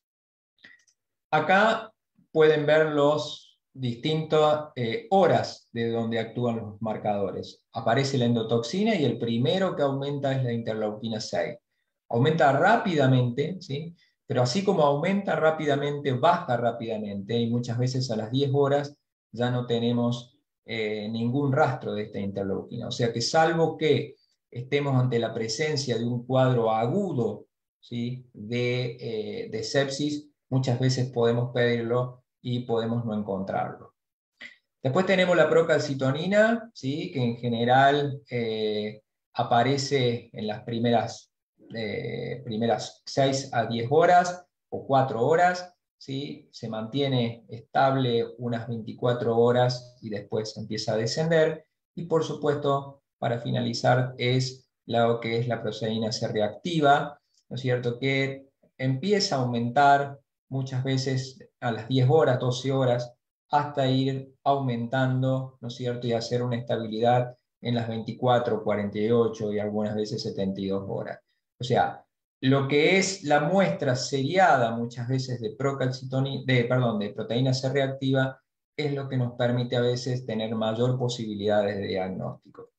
Speaker 2: Acá pueden ver los distintas eh, horas de donde actúan los marcadores. Aparece la endotoxina y el primero que aumenta es la interleuquina seis. Aumenta rápidamente, ¿sí?, pero así como aumenta rápidamente, baja rápidamente, y muchas veces a las diez horas ya no tenemos eh, ningún rastro de esta interleuquina. O sea que salvo que estemos ante la presencia de un cuadro agudo, ¿sí?, de, eh, de sepsis, muchas veces podemos pedirlo y podemos no encontrarlo. Después tenemos la procalcitonina, ¿sí?, que en general eh, aparece en las primeras, eh, primeras seis a diez horas o cuatro horas, ¿sí?, se mantiene estable unas veinticuatro horas y después empieza a descender. Y por supuesto, para finalizar, es lo que es la proteína C reactiva, ¿no es cierto?, que empieza a aumentar muchas veces a las diez horas, doce horas, hasta ir aumentando, ¿no es cierto?, y hacer una estabilidad en las veinticuatro, cuarenta y ocho y algunas veces setenta y dos horas. O sea, lo que es la muestra seriada muchas veces de, procalcitonina, de, perdón, de proteína C reactiva es lo que nos permite a veces tener mayor posibilidades de diagnóstico.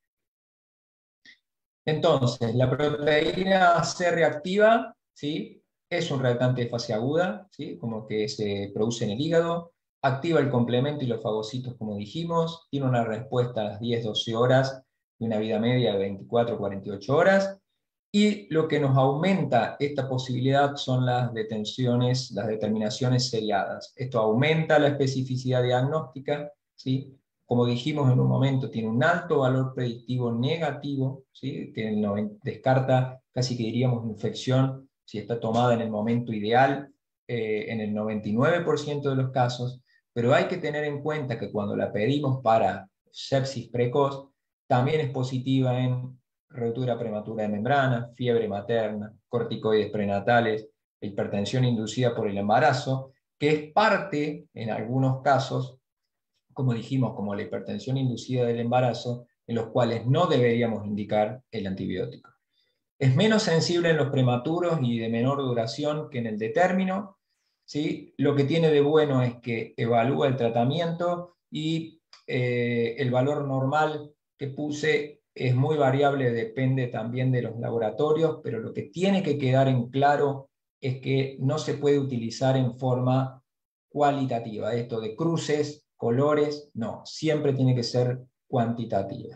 Speaker 2: Entonces, la proteína C reactiva, ¿sí?, es un reactante de fase aguda, ¿sí?, como que se produce en el hígado, activa el complemento y los fagocitos, como dijimos, tiene una respuesta a las diez a doce horas y una vida media de veinticuatro a cuarenta y ocho horas, y lo que nos aumenta esta posibilidad son las detenciones, las determinaciones seriadas. Esto aumenta la especificidad diagnóstica, ¿sí?, como dijimos en un momento, tiene un alto valor predictivo negativo, ¿sí?, que no, descarta casi que diríamos infección si está tomada en el momento ideal, eh, en el noventa y nueve por ciento de los casos, pero hay que tener en cuenta que cuando la pedimos para sepsis precoz, también es positiva en ruptura prematura de membrana, fiebre materna, corticoides prenatales, hipertensión inducida por el embarazo, que es parte, en algunos casos, como dijimos, como la hipertensión inducida del embarazo, en los cuales no deberíamos indicar el antibiótico. Es menos sensible en los prematuros y de menor duración que en el de término, ¿sí? Lo que tiene de bueno es que evalúa el tratamiento y eh, el valor normal que puse es muy variable, depende también de los laboratorios, pero lo que tiene que quedar en claro es que no se puede utilizar en forma cualitativa. Esto de cruces, colores, no, siempre tiene que ser cuantitativa.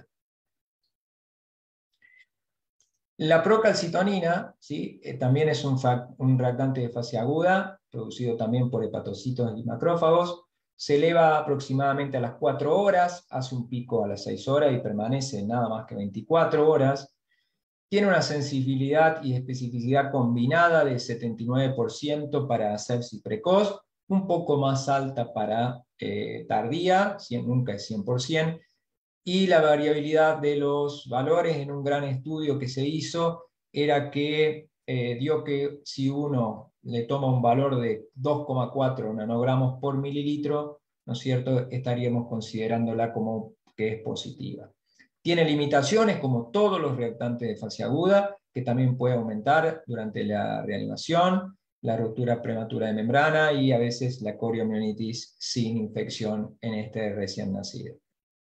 Speaker 2: La procalcitonina, ¿sí? eh, también es un, un reactante de fase aguda, producido también por hepatocitos y macrófagos. Se eleva aproximadamente a las cuatro horas, hace un pico a las seis horas y permanece nada más que veinticuatro horas. Tiene una sensibilidad y especificidad combinada de setenta y nueve por ciento para sepsis precoz, un poco más alta para eh, tardía, cien, nunca es cien por ciento, y la variabilidad de los valores en un gran estudio que se hizo era que eh, dio que si uno le toma un valor de dos coma cuatro nanogramos por mililitro, ¿no es cierto?, estaríamos considerándola como que es positiva. Tiene limitaciones como todos los reactantes de fase aguda, que también puede aumentar durante la reanimación, la ruptura prematura de membrana y a veces la coriomionitis sin infección en este recién nacido.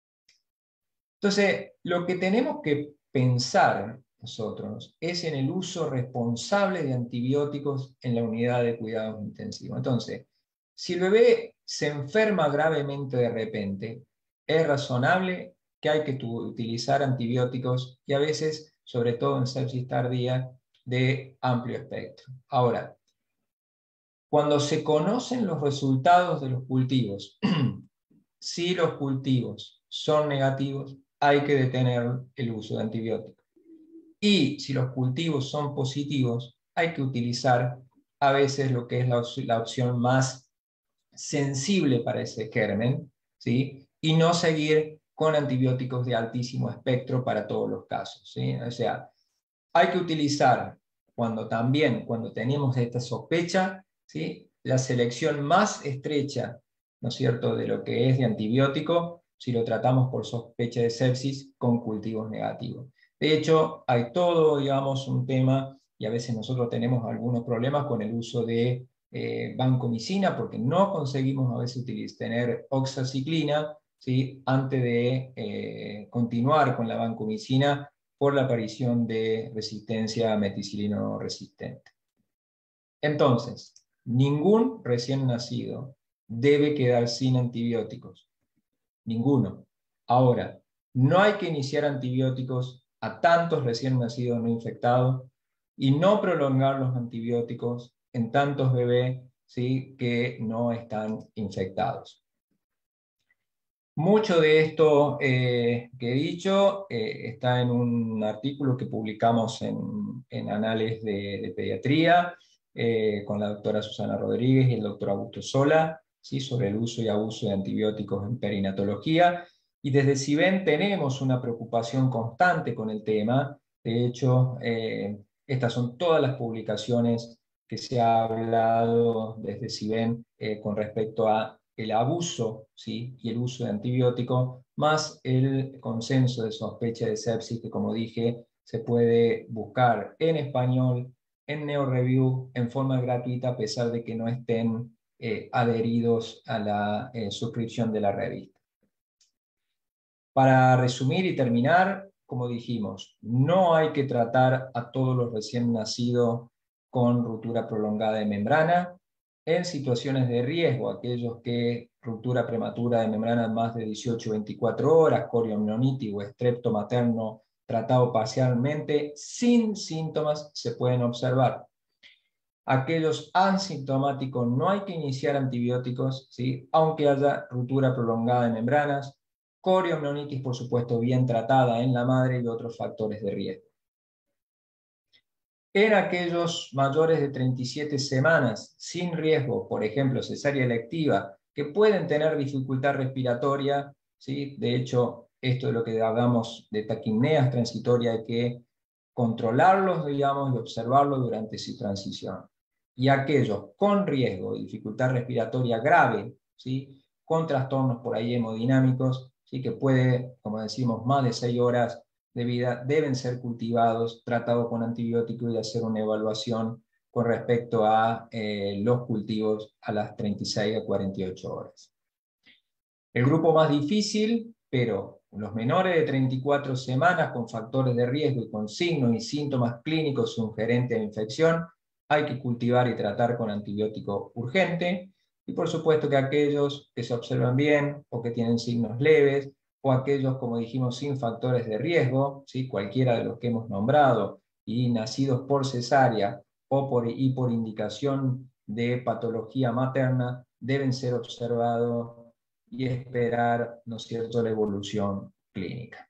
Speaker 2: Entonces, lo que tenemos que pensar nosotros es en el uso responsable de antibióticos en la unidad de cuidados intensivos. Entonces, si el bebé se enferma gravemente de repente, es razonable que hay que utilizar antibióticos y a veces, sobre todo en sepsis tardía, de amplio espectro. Ahora, cuando se conocen los resultados de los cultivos, si los cultivos son negativos, hay que detener el uso de antibióticos. Y si los cultivos son positivos, hay que utilizar a veces lo que es la, la opción más sensible para ese germen, ¿sí? Y no seguir con antibióticos de altísimo espectro para todos los casos, ¿sí? O sea, hay que utilizar cuando también, cuando tenemos esta sospecha, ¿sí?, la selección más estrecha, ¿no es cierto?, de lo que es de antibiótico, si lo tratamos por sospecha de sepsis con cultivos negativos. De hecho, hay todo, digamos, un tema, y a veces nosotros tenemos algunos problemas con el uso de eh, vancomicina, porque no conseguimos a veces tener oxaciclina, ¿sí?, antes de eh, continuar con la vancomicina por la aparición de resistencia a meticilino resistente. Entonces, ningún recién nacido debe quedar sin antibióticos. Ninguno. Ahora, no hay que iniciar antibióticos a tantos recién nacidos no infectados y no prolongar los antibióticos en tantos bebés, ¿sí?, que no están infectados. Mucho de esto eh, que he dicho eh, está en un artículo que publicamos en, en Anales de, de Pediatría eh, con la doctora Susana Rodríguez y el doctor Augusto Sola, ¿sí?, sobre el uso y abuso de antibióticos en perinatología. Y desde CIBEN tenemos una preocupación constante con el tema. De hecho, eh, estas son todas las publicaciones que se ha hablado desde CIBEN eh, con respecto a el abuso, ¿sí?, y el uso de antibióticos, más el consenso de sospecha de sepsis, que como dije, se puede buscar en español, en NeoReview, en forma gratuita, a pesar de que no estén eh, adheridos a la eh, suscripción de la revista. Para resumir y terminar, como dijimos, no hay que tratar a todos los recién nacidos con ruptura prolongada de membrana. En situaciones de riesgo, aquellos que ruptura prematura de membrana más de dieciocho a veinticuatro horas, coriomionitis o estrepto materno tratado parcialmente, sin síntomas se pueden observar. Aquellos asintomáticos no hay que iniciar antibióticos, ¿sí?, aunque haya ruptura prolongada de membranas, coriomionitis, por supuesto, bien tratada en la madre y otros factores de riesgo. En aquellos mayores de treinta y siete semanas sin riesgo, por ejemplo, cesárea electiva, que pueden tener dificultad respiratoria, ¿sí?, de hecho, esto es lo que hablamos de taquipneas transitorias, hay que controlarlos, digamos, y observarlos durante su transición. Y aquellos con riesgo de dificultad respiratoria grave, ¿sí?, con trastornos por ahí hemodinámicos, ¿sí? Que puede, como decimos, más de seis horas de vida, deben ser cultivados, tratados con antibióticos y hacer una evaluación con respecto a eh, los cultivos a las treinta y seis a cuarenta y ocho horas. El grupo más difícil, pero los menores de treinta y cuatro semanas con factores de riesgo y con signos y síntomas clínicos sugerentes de infección, hay que cultivar y tratar con antibiótico urgente. Y por supuesto que aquellos que se observan bien o que tienen signos leves, o aquellos, como dijimos, sin factores de riesgo, ¿sí? Cualquiera de los que hemos nombrado, y nacidos por cesárea o por, y por indicación de patología materna, deben ser observados y esperar, ¿no es cierto?, la evolución clínica.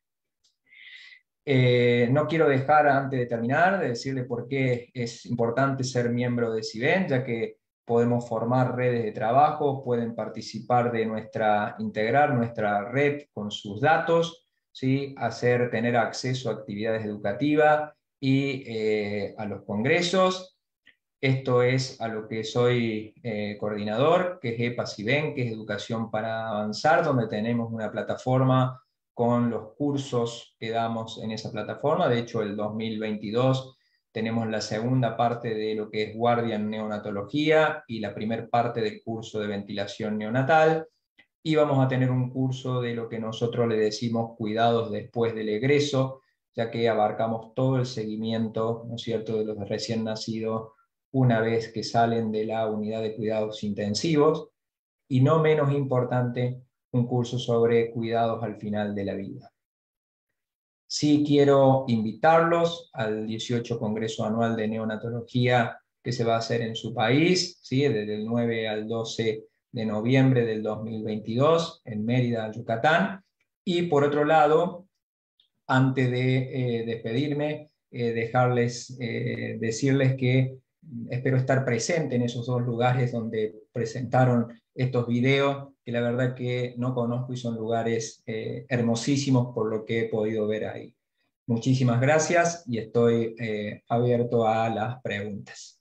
Speaker 2: Eh, no quiero dejar, antes de terminar, de decirle por qué es importante ser miembro de SIVEN, ya que podemos formar redes de trabajo, pueden participar de nuestra, integrar nuestra red con sus datos, ¿sí? Hacer, tener acceso a actividades educativas y eh, a los congresos. Esto es a lo que soy eh, coordinador, que es EPA-SIVEN, que es Educación para Avanzar, donde tenemos una plataforma con los cursos que damos en esa plataforma. De hecho, el dos mil veintidós tenemos la segunda parte de lo que es guardia en neonatología y la primera parte del curso de ventilación neonatal. Y vamos a tener un curso de lo que nosotros le decimos cuidados después del egreso, ya que abarcamos todo el seguimiento, ¿no es cierto?, de los recién nacidos una vez que salen de la unidad de cuidados intensivos, y no menos importante, un curso sobre cuidados al final de la vida. Sí quiero invitarlos al dieciocho Congreso Anual de Neonatología que se va a hacer en su país, ¿sí? Desde el nueve al doce de noviembre del dos mil veintidós, en Mérida, Yucatán. Y por otro lado, antes de eh, despedirme, eh, dejarles, eh, decirles que espero estar presente en esos dos lugares donde presentaron estos videos, que la verdad que no conozco y son lugares eh, hermosísimos por lo que he podido ver ahí. Muchísimas gracias y estoy eh, abierto a las preguntas.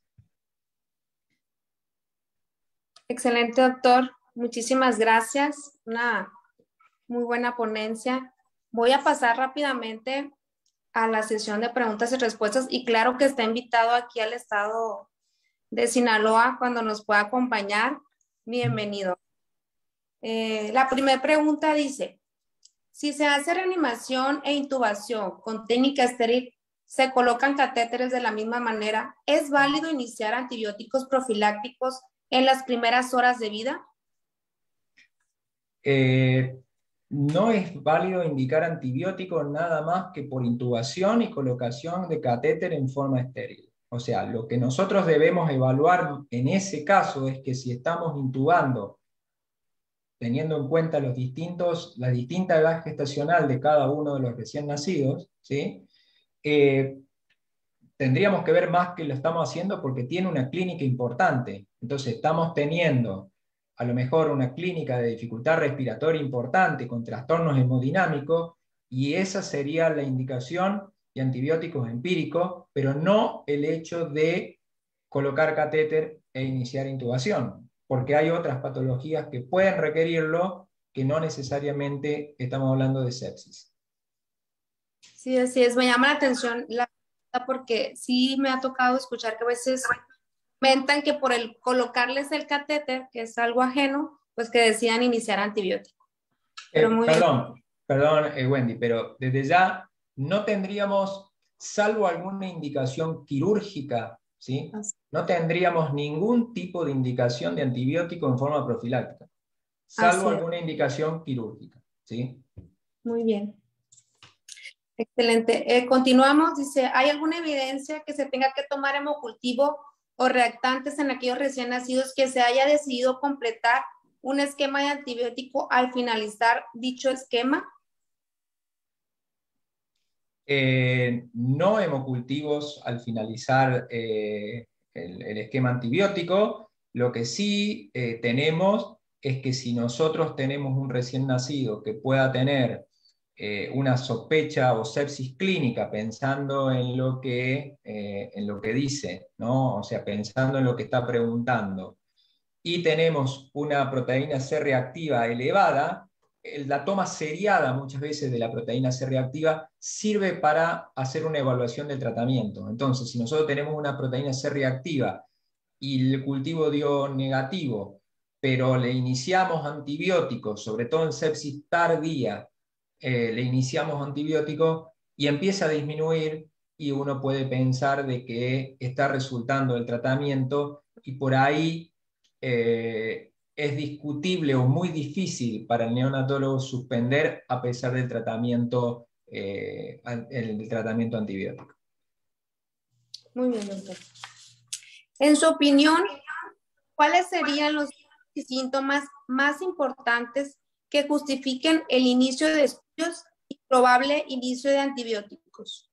Speaker 1: Excelente, doctor. Muchísimas gracias. Una muy buena ponencia. Voy a pasar rápidamente a la sesión de preguntas y respuestas, y claro que está invitado aquí al estado de Sinaloa cuando nos pueda acompañar. Bienvenido. Eh, la primera pregunta dice, si se hace reanimación e intubación con técnica estéril, se colocan catéteres de la misma manera, ¿es válido iniciar antibióticos profilácticos en las primeras horas de vida?
Speaker 2: Eh, no es válido indicar antibióticos nada más que por intubación y colocación de catéter en forma estéril. O sea, lo que nosotros debemos evaluar en ese caso es que si estamos intubando, teniendo en cuenta los distintos, la distinta edad gestacional de cada uno de los recién nacidos, ¿sí? Eh, tendríamos que ver más que lo estamos haciendo porque tiene una clínica importante. Entonces estamos teniendo a lo mejor una clínica de dificultad respiratoria importante con trastornos hemodinámicos, y esa sería la indicación de antibióticos empíricos, pero no el hecho de colocar catéter e iniciar intubación, porque hay otras patologías que pueden requerirlo, que no necesariamente estamos hablando de sepsis.
Speaker 1: Sí, así es. Me llama la atención la porque sí me ha tocado escuchar que a veces comentan que por el colocarles el catéter, que es algo ajeno, pues que decidan iniciar antibiótico. Pero
Speaker 2: Eh,
Speaker 1: muy
Speaker 2: perdón, perdón eh, Wendy, pero desde ya no tendríamos, salvo alguna indicación quirúrgica, ¿sí? No tendríamos ningún tipo de indicación de antibiótico en forma profiláctica, salvo alguna indicación quirúrgica, ¿sí?
Speaker 1: Muy bien. Excelente. Eh, continuamos. Dice, ¿hay alguna evidencia que se tenga que tomar hemocultivo o reactantes en aquellos recién nacidos que se haya decidido completar un esquema de antibiótico al finalizar dicho esquema?
Speaker 2: Eh, no hemocultivos al finalizar eh, el, el esquema antibiótico. Lo que sí eh, tenemos es que si nosotros tenemos un recién nacido que pueda tener eh, una sospecha o sepsis clínica, pensando en lo que, eh, en lo que dice, ¿no? O sea, pensando en lo que está preguntando, y tenemos una proteína C reactiva elevada, la toma seriada muchas veces de la proteína C reactiva sirve para hacer una evaluación del tratamiento. Entonces, si nosotros tenemos una proteína C reactiva y el cultivo dio negativo, pero le iniciamos antibióticos, sobre todo en sepsis tardía, eh, le iniciamos antibióticos y empieza a disminuir, y uno puede pensar de que está resultando el tratamiento, y por ahí eh, es discutible o muy difícil para el neonatólogo suspender a pesar del tratamiento, eh, el tratamiento antibiótico.
Speaker 1: Muy bien, doctor. En su opinión, ¿cuáles serían los síntomas más importantes que justifiquen el inicio de estudios y probable inicio de antibióticos?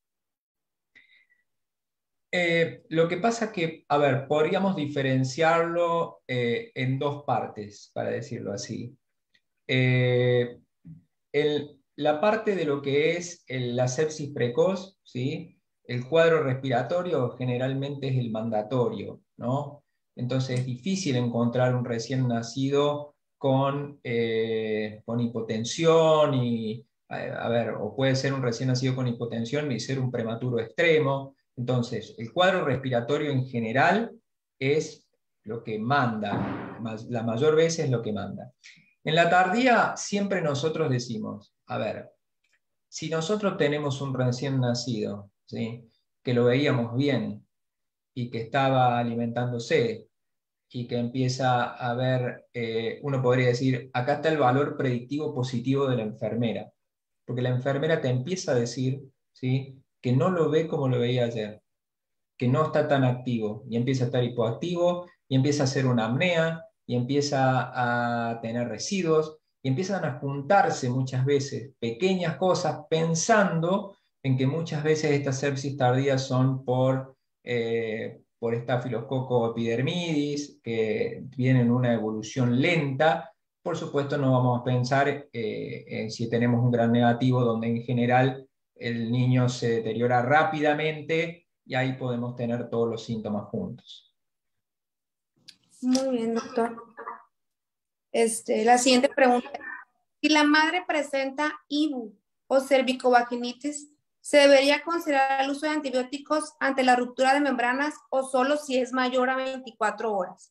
Speaker 2: Eh, lo que pasa que, a ver, podríamos diferenciarlo eh, en dos partes, para decirlo así. Eh, el, la parte de lo que es el, la sepsis precoz, ¿sí? El cuadro respiratorio generalmente es el mandatorio, ¿no? Entonces es difícil encontrar un recién nacido con, eh, con hipotensión, y, a, a ver, o puede ser un recién nacido con hipotensión y ser un prematuro extremo. Entonces, el cuadro respiratorio en general es lo que manda, la mayor vez es lo que manda. En la tardía siempre nosotros decimos, a ver, si nosotros tenemos un recién nacido, ¿sí? Que lo veíamos bien y que estaba alimentándose y que empieza a ver, eh, uno podría decir, acá está el valor predictivo positivo de la enfermera, porque la enfermera te empieza a decir, ¿sí? Que no lo ve como lo veía ayer, que no está tan activo, y empieza a estar hipoactivo, y empieza a hacer una apnea, y empieza a tener residuos, y empiezan a juntarse muchas veces pequeñas cosas, pensando en que muchas veces estas sepsis tardías son por, eh, por Staphylococcus epidermidis, que vienen una evolución lenta. Por supuesto, no vamos a pensar eh, en si tenemos un gran negativo, donde en general el niño se deteriora rápidamente, y ahí podemos tener todos los síntomas juntos.
Speaker 1: Muy bien, doctor. Este, la siguiente pregunta. Si la madre presenta I B U o cervicovaginitis, ¿se debería considerar el uso de antibióticos ante la ruptura de membranas o solo si es mayor a veinticuatro horas?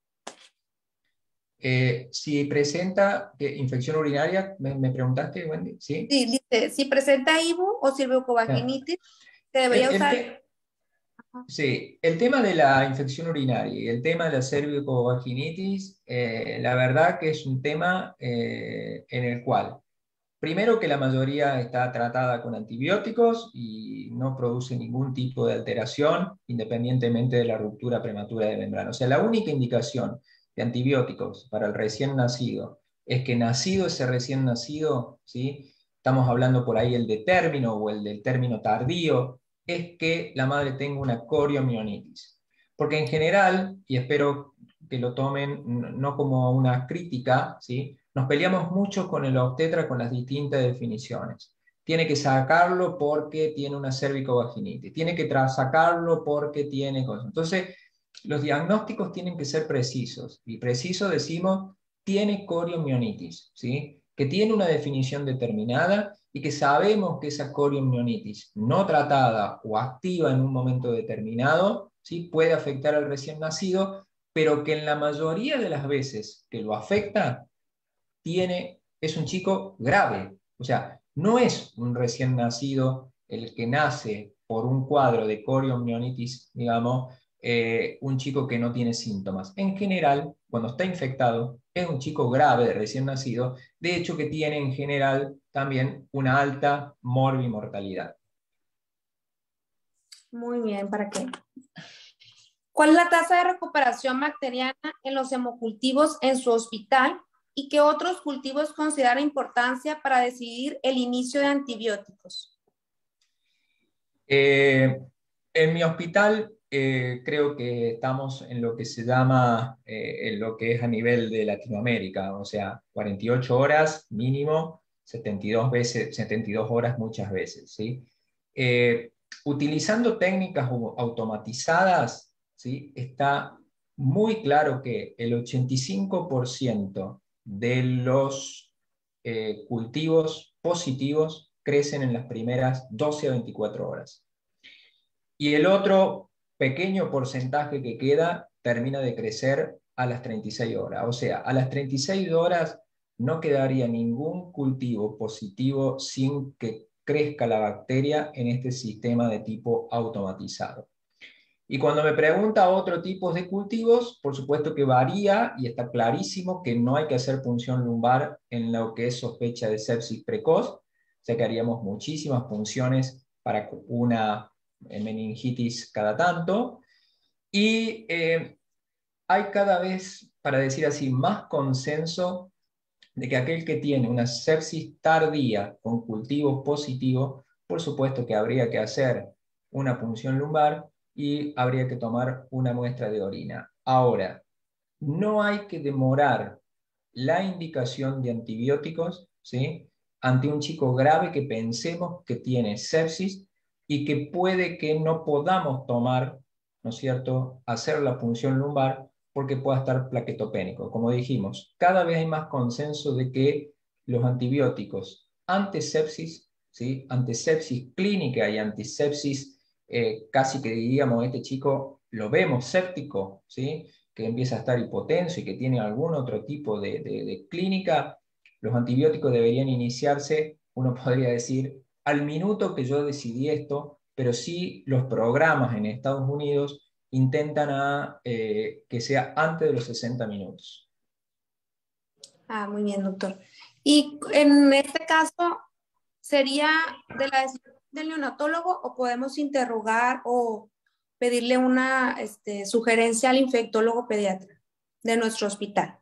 Speaker 2: Eh, si presenta eh, infección urinaria, ¿me, me preguntaste, Wendy? Sí.
Speaker 1: Sí, dice, si presenta I B U o cervicovaginitis, ¿se debería
Speaker 2: El, el
Speaker 1: usar?
Speaker 2: te sí, el tema de la infección urinaria y el tema de la cervicovaginitis, eh, la verdad que es un tema eh, en el cual, primero, que la mayoría está tratada con antibióticos y no produce ningún tipo de alteración, independientemente de la ruptura prematura de membrana. O sea, la única indicación de antibióticos para el recién nacido es que, nacido ese recién nacido, ¿sí? Estamos hablando por ahí el de término o el del término tardío, es que la madre tenga una coriomionitis. Porque en general, y espero que lo tomen no como una crítica, ¿sí? Nos peleamos mucho con el obstetra con las distintas definiciones. Tiene que sacarlo porque tiene una cervicovaginitis, tiene que sacarlo porque tiene cosas. Entonces, los diagnósticos tienen que ser precisos, y preciso decimos, tiene coriomionitis, ¿sí? Que tiene una definición determinada, y que sabemos que esa coriomionitis no tratada o activa en un momento determinado, ¿sí? Puede afectar al recién nacido, pero que en la mayoría de las veces que lo afecta, tiene, es un chico grave. O sea, no es un recién nacido el que nace por un cuadro de coriomionitis, digamos, eh, un chico que no tiene síntomas. En general, cuando está infectado, es un chico grave de recién nacido, de hecho que tiene en general también una alta morbimortalidad.
Speaker 1: Muy bien, ¿para qué? ¿Cuál es la tasa de recuperación bacteriana en los hemocultivos en su hospital y qué otros cultivos considera importancia para decidir el inicio de antibióticos?
Speaker 2: Eh, en mi hospital eh, creo que estamos en lo que se llama, eh, en lo que es a nivel de Latinoamérica, o sea, cuarenta y ocho horas mínimo, setenta y dos veces, setenta y dos horas muchas veces, ¿sí? Eh, utilizando técnicas automatizadas, ¿sí? Está muy claro que el ochenta y cinco por ciento de los eh, cultivos positivos crecen en las primeras doce a veinticuatro horas. Y el otro pequeño porcentaje que queda termina de crecer a las treinta y seis horas. O sea, a las treinta y seis horas no quedaría ningún cultivo positivo sin que crezca la bacteria en este sistema de tipo automatizado. Y cuando me pregunta otro tipo de cultivos, por supuesto que varía y está clarísimo que no hay que hacer punción lumbar en lo que es sospecha de sepsis precoz, o sea que haríamos muchísimas punciones para una meningitis cada tanto. Y eh, hay cada vez, para decir así, más consenso de que aquel que tiene una sepsis tardía con cultivos positivos, por supuesto que habría que hacer una punción lumbar y habría que tomar una muestra de orina. Ahora, no hay que demorar la indicación de antibióticos, ¿sí?, ante un chico grave que pensemos que tiene sepsis y que puede que no podamos tomar, ¿no es cierto?, hacer la punción lumbar porque pueda estar plaquetopénico. Como dijimos, cada vez hay más consenso de que los antibióticos antisepsis, ¿sí?, antisepsis clínica y antisepsis, eh, casi que diríamos, este chico lo vemos séptico, ¿sí?, que empieza a estar hipotenso y que tiene algún otro tipo de, de, de clínica, los antibióticos deberían iniciarse, uno podría decir, al minuto que yo decidí esto, pero sí los programas en Estados Unidos intentan a, eh, que sea antes de los sesenta minutos.
Speaker 1: Ah, muy bien, doctor. Y en este caso, ¿sería de la decisión del neonatólogo o podemos interrogar o pedirle una este, sugerencia al infectólogo pediatra de nuestro hospital?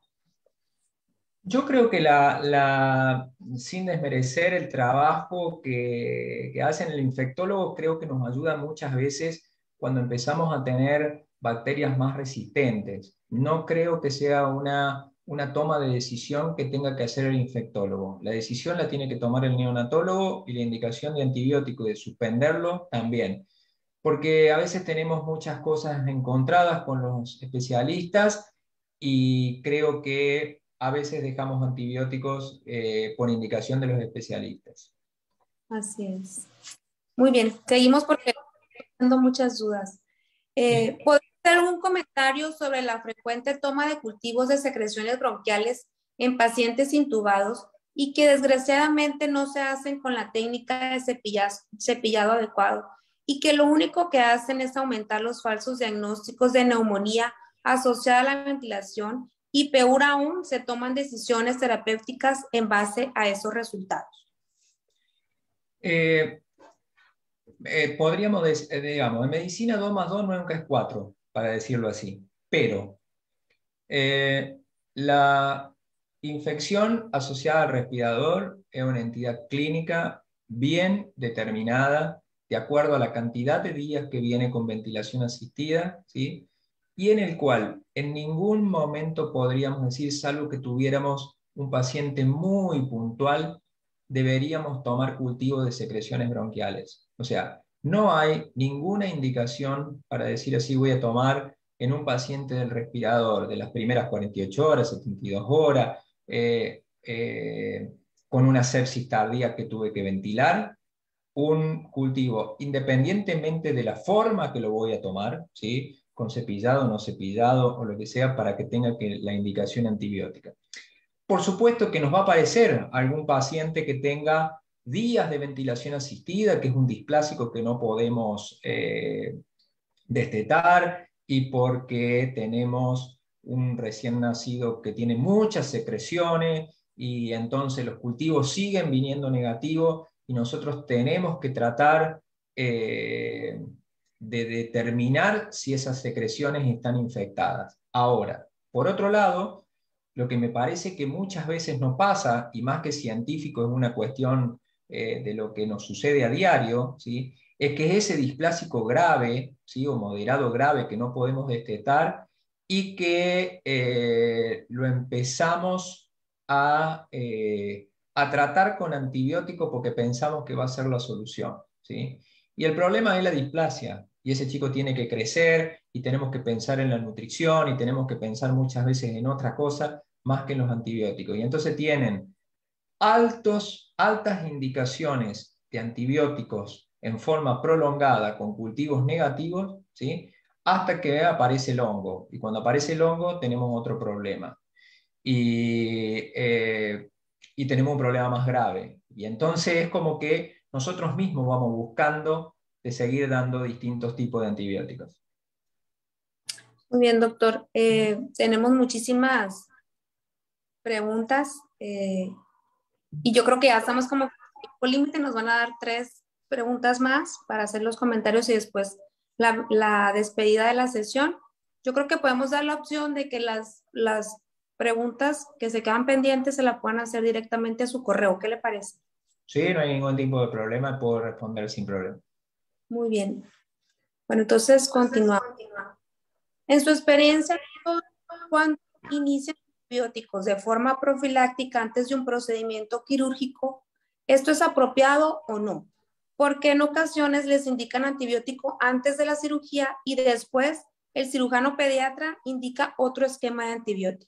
Speaker 2: Yo creo que la, la, sin desmerecer el trabajo que, que hacen el infectólogo, creo que nos ayuda muchas veces cuando empezamos a tener bacterias más resistentes. No creo que sea una, una toma de decisión que tenga que hacer el infectólogo. La decisión la tiene que tomar el neonatólogo y la indicación de antibiótico y de suspenderlo también. Porque a veces tenemos muchas cosas encontradas con los especialistas y creo que a veces dejamos antibióticos eh, por indicación de los especialistas.
Speaker 1: Así es. Muy bien, seguimos porque tengo muchas dudas. Eh, ¿Podría hacer un comentario sobre la frecuente toma de cultivos de secreciones bronquiales en pacientes intubados y que desgraciadamente no se hacen con la técnica de cepillas, cepillado adecuado y que lo único que hacen es aumentar los falsos diagnósticos de neumonía asociada a la ventilación y peor aún, se toman decisiones terapéuticas en base a esos resultados?
Speaker 2: Eh, eh, podríamos, decir, eh, digamos, en medicina dos más dos nunca es cuatro, para decirlo así, pero eh, la infección asociada al respirador es una entidad clínica bien determinada de acuerdo a la cantidad de días que viene con ventilación asistida, ¿sí?, y en el cual en ningún momento podríamos decir, salvo que tuviéramos un paciente muy puntual, deberíamos tomar cultivo de secreciones bronquiales. O sea, no hay ninguna indicación para decir así voy a tomar en un paciente del respirador de las primeras cuarenta y ocho horas, setenta y dos horas, eh, eh, con una sepsis tardía que tuve que ventilar, un cultivo, independientemente de la forma que lo voy a tomar, ¿sí?, con cepillado, no cepillado o lo que sea, para que tenga que, la indicación antibiótica. Por supuesto que nos va a aparecer algún paciente que tenga días de ventilación asistida, que es un displásico que no podemos eh, destetar, y porque tenemos un recién nacido que tiene muchas secreciones y entonces los cultivos siguen viniendo negativos y nosotros tenemos que tratar eh, de determinar si esas secreciones están infectadas. Ahora, por otro lado, lo que me parece que muchas veces no pasa, y más que científico es una cuestión eh, de lo que nos sucede a diario, ¿sí?, es que es ese displásico grave, ¿sí?, o moderado grave que no podemos destetar y que eh, lo empezamos a, eh, a tratar con antibiótico porque pensamos que va a ser la solución, ¿sí? Y el problema es la displasia. y ese chico tiene que crecer, y tenemos que pensar en la nutrición, y tenemos que pensar muchas veces en otra cosa, más que en los antibióticos. Y entonces tienen altos, altas indicaciones de antibióticos en forma prolongada con cultivos negativos, ¿sí? Hasta que aparece el hongo. Y cuando aparece el hongo tenemos otro problema. Y, eh, y tenemos un problema más grave. Y entonces es como que nosotros mismos vamos buscando de seguir dando distintos tipos de antibióticos.
Speaker 1: Muy bien, doctor. Eh, tenemos muchísimas preguntas eh, y yo creo que ya estamos como por límite. Nos van a dar tres preguntas más para hacer los comentarios y después la, la despedida de la sesión. Yo creo que podemos dar la opción de que las, las preguntas que se quedan pendientes se la puedan hacer directamente a su correo. ¿Qué le parece?
Speaker 2: Sí, no hay ningún tipo de problema, puedo responder sin problema.
Speaker 1: Muy bien. Bueno, entonces continuamos. En su experiencia, cuando inician antibióticos de forma profiláctica antes de un procedimiento quirúrgico, ¿esto es apropiado o no? Porque en ocasiones les indican antibiótico antes de la cirugía y después el cirujano pediatra indica otro esquema de antibiótico.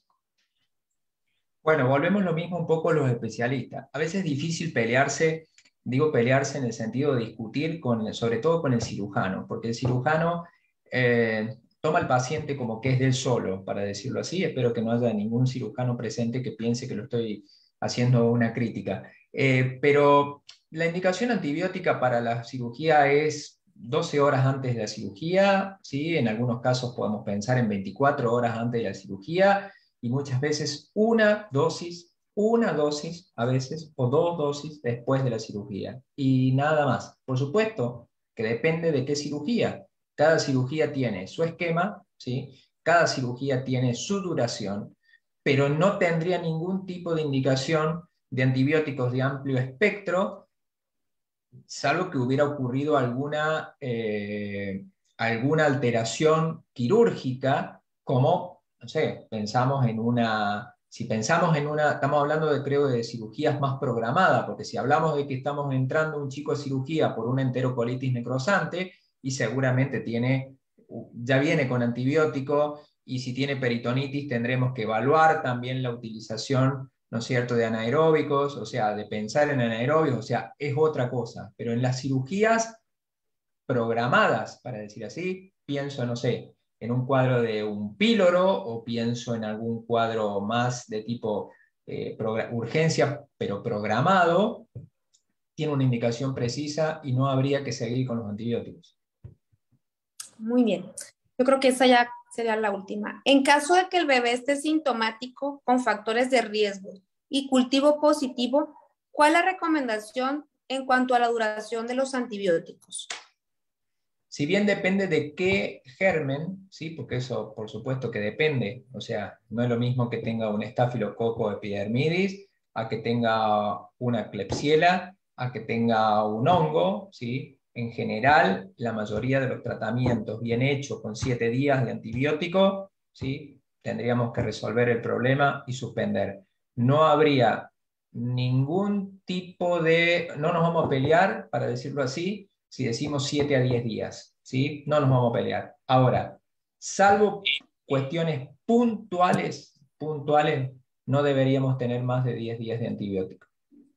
Speaker 2: Bueno, volvemos lo mismo un poco los especialistas. A veces es difícil pelearse, digo pelearse en el sentido de discutir, con, sobre todo con el cirujano, porque el cirujano eh, toma al paciente como que es del solo, para decirlo así. Espero que no haya ningún cirujano presente que piense que lo estoy haciendo una crítica. Eh, pero la indicación antibiótica para la cirugía es doce horas antes de la cirugía, ¿sí? En algunos casos podemos pensar en veinticuatro horas antes de la cirugía, y muchas veces una dosis, una dosis a veces, o dos dosis después de la cirugía, y nada más. Por supuesto que depende de qué cirugía. Cada cirugía tiene su esquema, ¿sí? Cada cirugía tiene su duración, pero no tendría ningún tipo de indicación de antibióticos de amplio espectro, salvo que hubiera ocurrido alguna, eh, alguna alteración quirúrgica, como, no sé, pensamos en una, si pensamos en una, estamos hablando de, creo, de cirugías más programadas, porque si hablamos de que estamos entrando un chico a cirugía por una enterocolitis necrosante, y seguramente tiene, ya viene con antibiótico, y si tiene peritonitis tendremos que evaluar también la utilización, ¿no es cierto?, de anaeróbicos, o sea, de pensar en anaeróbicos, o sea, es otra cosa. Pero en las cirugías programadas, para decir así, pienso, no sé, en un cuadro de un píloro, o pienso en algún cuadro más de tipo eh, urgencia, pero programado, tiene una indicación precisa y no habría que seguir con los antibióticos.
Speaker 1: Muy bien. Yo creo que esa ya sería la última. En caso de que el bebé esté sintomático con factores de riesgo y cultivo positivo, ¿cuál es la recomendación en cuanto a la duración de los antibióticos?
Speaker 2: Si bien depende de qué germen, ¿sí? Porque eso por supuesto que depende, o sea, no es lo mismo que tenga un estafilococo epidermidis, a que tenga una Klebsiella, a que tenga un hongo, ¿sí? En general, la mayoría de los tratamientos bien hechos con siete días de antibiótico, ¿sí? Tendríamos que resolver el problema y suspender. No habría ningún tipo de, no nos vamos a pelear, para decirlo así, si decimos siete a diez días, ¿sí? No nos vamos a pelear. Ahora, salvo cuestiones puntuales, puntuales, no deberíamos tener más de diez días de antibiótico.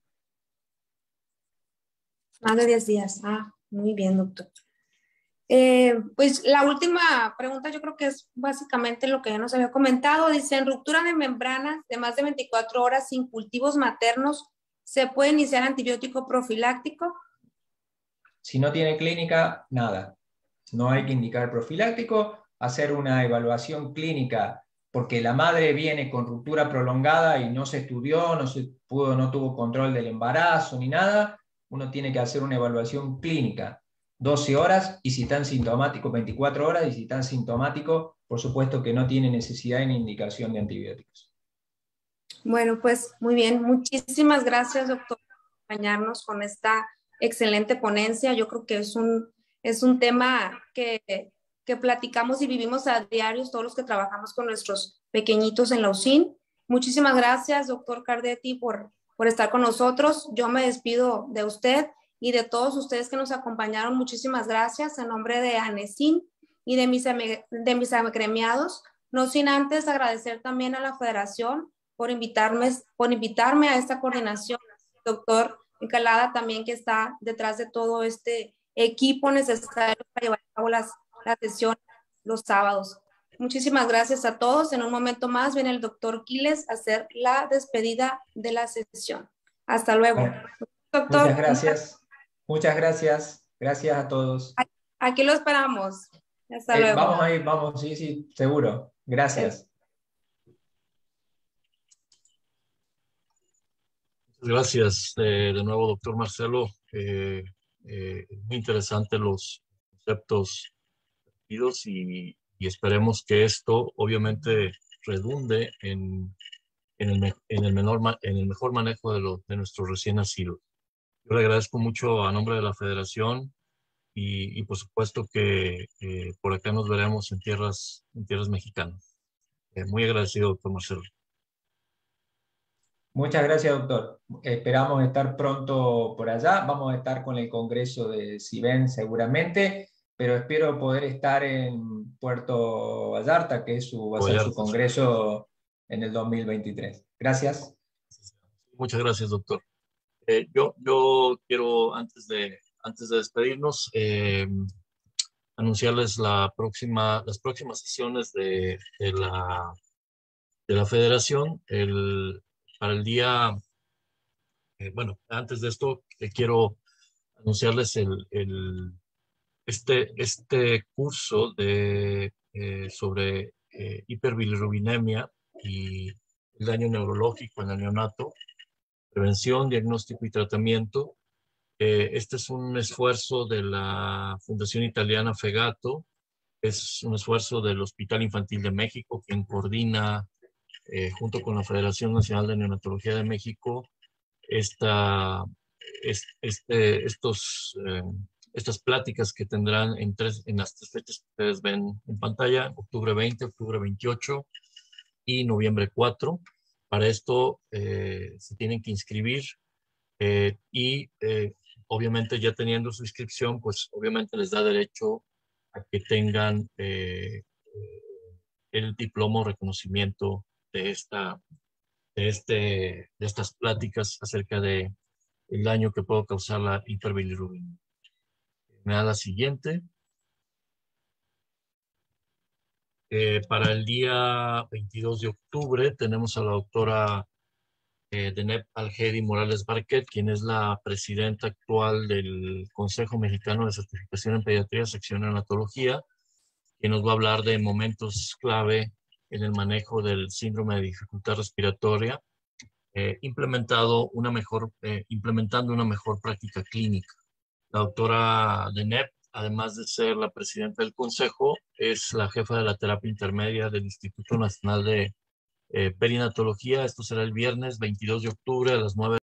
Speaker 1: Más de diez días. Ah, muy bien, doctor. Eh, pues la última pregunta yo creo que es básicamente lo que ya nos había comentado. Dice, en ruptura de membranas de más de veinticuatro horas sin cultivos maternos, ¿se puede iniciar antibiótico profiláctico?
Speaker 2: Si no tiene clínica, nada. No hay que indicar profiláctico, hacer una evaluación clínica, porque la madre viene con ruptura prolongada y no se estudió, no se pudo, no tuvo control del embarazo ni nada. Uno tiene que hacer una evaluación clínica, doce horas, y si están sintomáticos, veinticuatro horas, y si están sintomáticos, por supuesto que no tiene necesidad ni indicación de antibióticos.
Speaker 1: Bueno, pues muy bien. Muchísimas gracias, doctor, por acompañarnos con esta excelente ponencia. Yo creo que es un, es un tema que, que platicamos y vivimos a diario todos los que trabajamos con nuestros pequeñitos en la U S I N. Muchísimas gracias, doctor Cardetti, por, por estar con nosotros. Yo me despido de usted y de todos ustedes que nos acompañaron, muchísimas gracias en nombre de ANESIN y de mis, de mis agremiados, no sin antes agradecer también a la Federación por invitarme, por invitarme a esta coordinación, doctor Encalada también que está detrás de todo este equipo necesario para llevar a cabo las, las sesiones los sábados. Muchísimas gracias a todos. En un momento más viene el doctor Quiles a hacer la despedida de la sesión. Hasta luego.
Speaker 2: Bueno,
Speaker 1: doctor.
Speaker 2: Muchas gracias. Muchas gracias. Gracias a todos.
Speaker 1: Aquí lo esperamos. Hasta
Speaker 2: Eh,
Speaker 1: luego.
Speaker 2: vamos a ir, vamos, sí, sí, seguro. Gracias.
Speaker 3: Gracias eh, de nuevo, doctor Marcelo. Eh, eh, muy interesante los conceptos y, y esperemos que esto obviamente redunde en, en, el, en, el, menor, en el mejor manejo de, lo, de nuestros recién nacidos. Yo le agradezco mucho a nombre de la Federación y, y por supuesto que eh, por acá nos veremos en tierras, en tierras mexicanas. Eh, muy agradecido, doctor Marcelo.
Speaker 2: Muchas gracias, doctor. Esperamos estar pronto por allá. Vamos a estar con el Congreso de CIBEN seguramente, pero espero poder estar en Puerto Vallarta, que es su, va a ser su congreso en el dos mil veintitrés. Gracias.
Speaker 3: Muchas gracias, doctor. Eh, yo, yo quiero, antes de, antes de despedirnos, eh, anunciarles la próxima, las próximas sesiones de, de, la, de la Federación. El, para el día, eh, bueno, antes de esto, eh, quiero anunciarles el, el, este, este curso de, eh, sobre eh, hiperbilirubinemia y el daño neurológico en el neonato, prevención, diagnóstico y tratamiento. Eh, este es un esfuerzo de la Fundación Italiana Fegato, es un esfuerzo del Hospital Infantil de México, quien coordina eh, junto con la Federación Nacional de Neonatología de México esta, es, este, estos, eh, estas pláticas que tendrán en, tres, en las tres fechas que ustedes ven en pantalla, octubre veinte, octubre veintiocho y noviembre cuatro. Para esto eh, se tienen que inscribir eh, y eh, obviamente ya teniendo su inscripción, pues obviamente les da derecho a que tengan eh, el diploma o reconocimiento de, esta, de, este, de estas pláticas acerca de el daño que puede causar la hiperbilirrubina. Me da la siguiente. Eh, para el día veintidós de octubre tenemos a la doctora eh, Deneb Algedi Morales Barquet, quien es la presidenta actual del Consejo Mexicano de Certificación en Pediatría, sección neonatología, quien nos va a hablar de momentos clave en el manejo del síndrome de dificultad respiratoria, eh, implementado una mejor, eh, implementando una mejor práctica clínica. La doctora Deneb, además de ser la presidenta del consejo, es la jefa de la terapia intermedia del Instituto Nacional de eh, Perinatología. Esto será el viernes veintidós de octubre a las nueve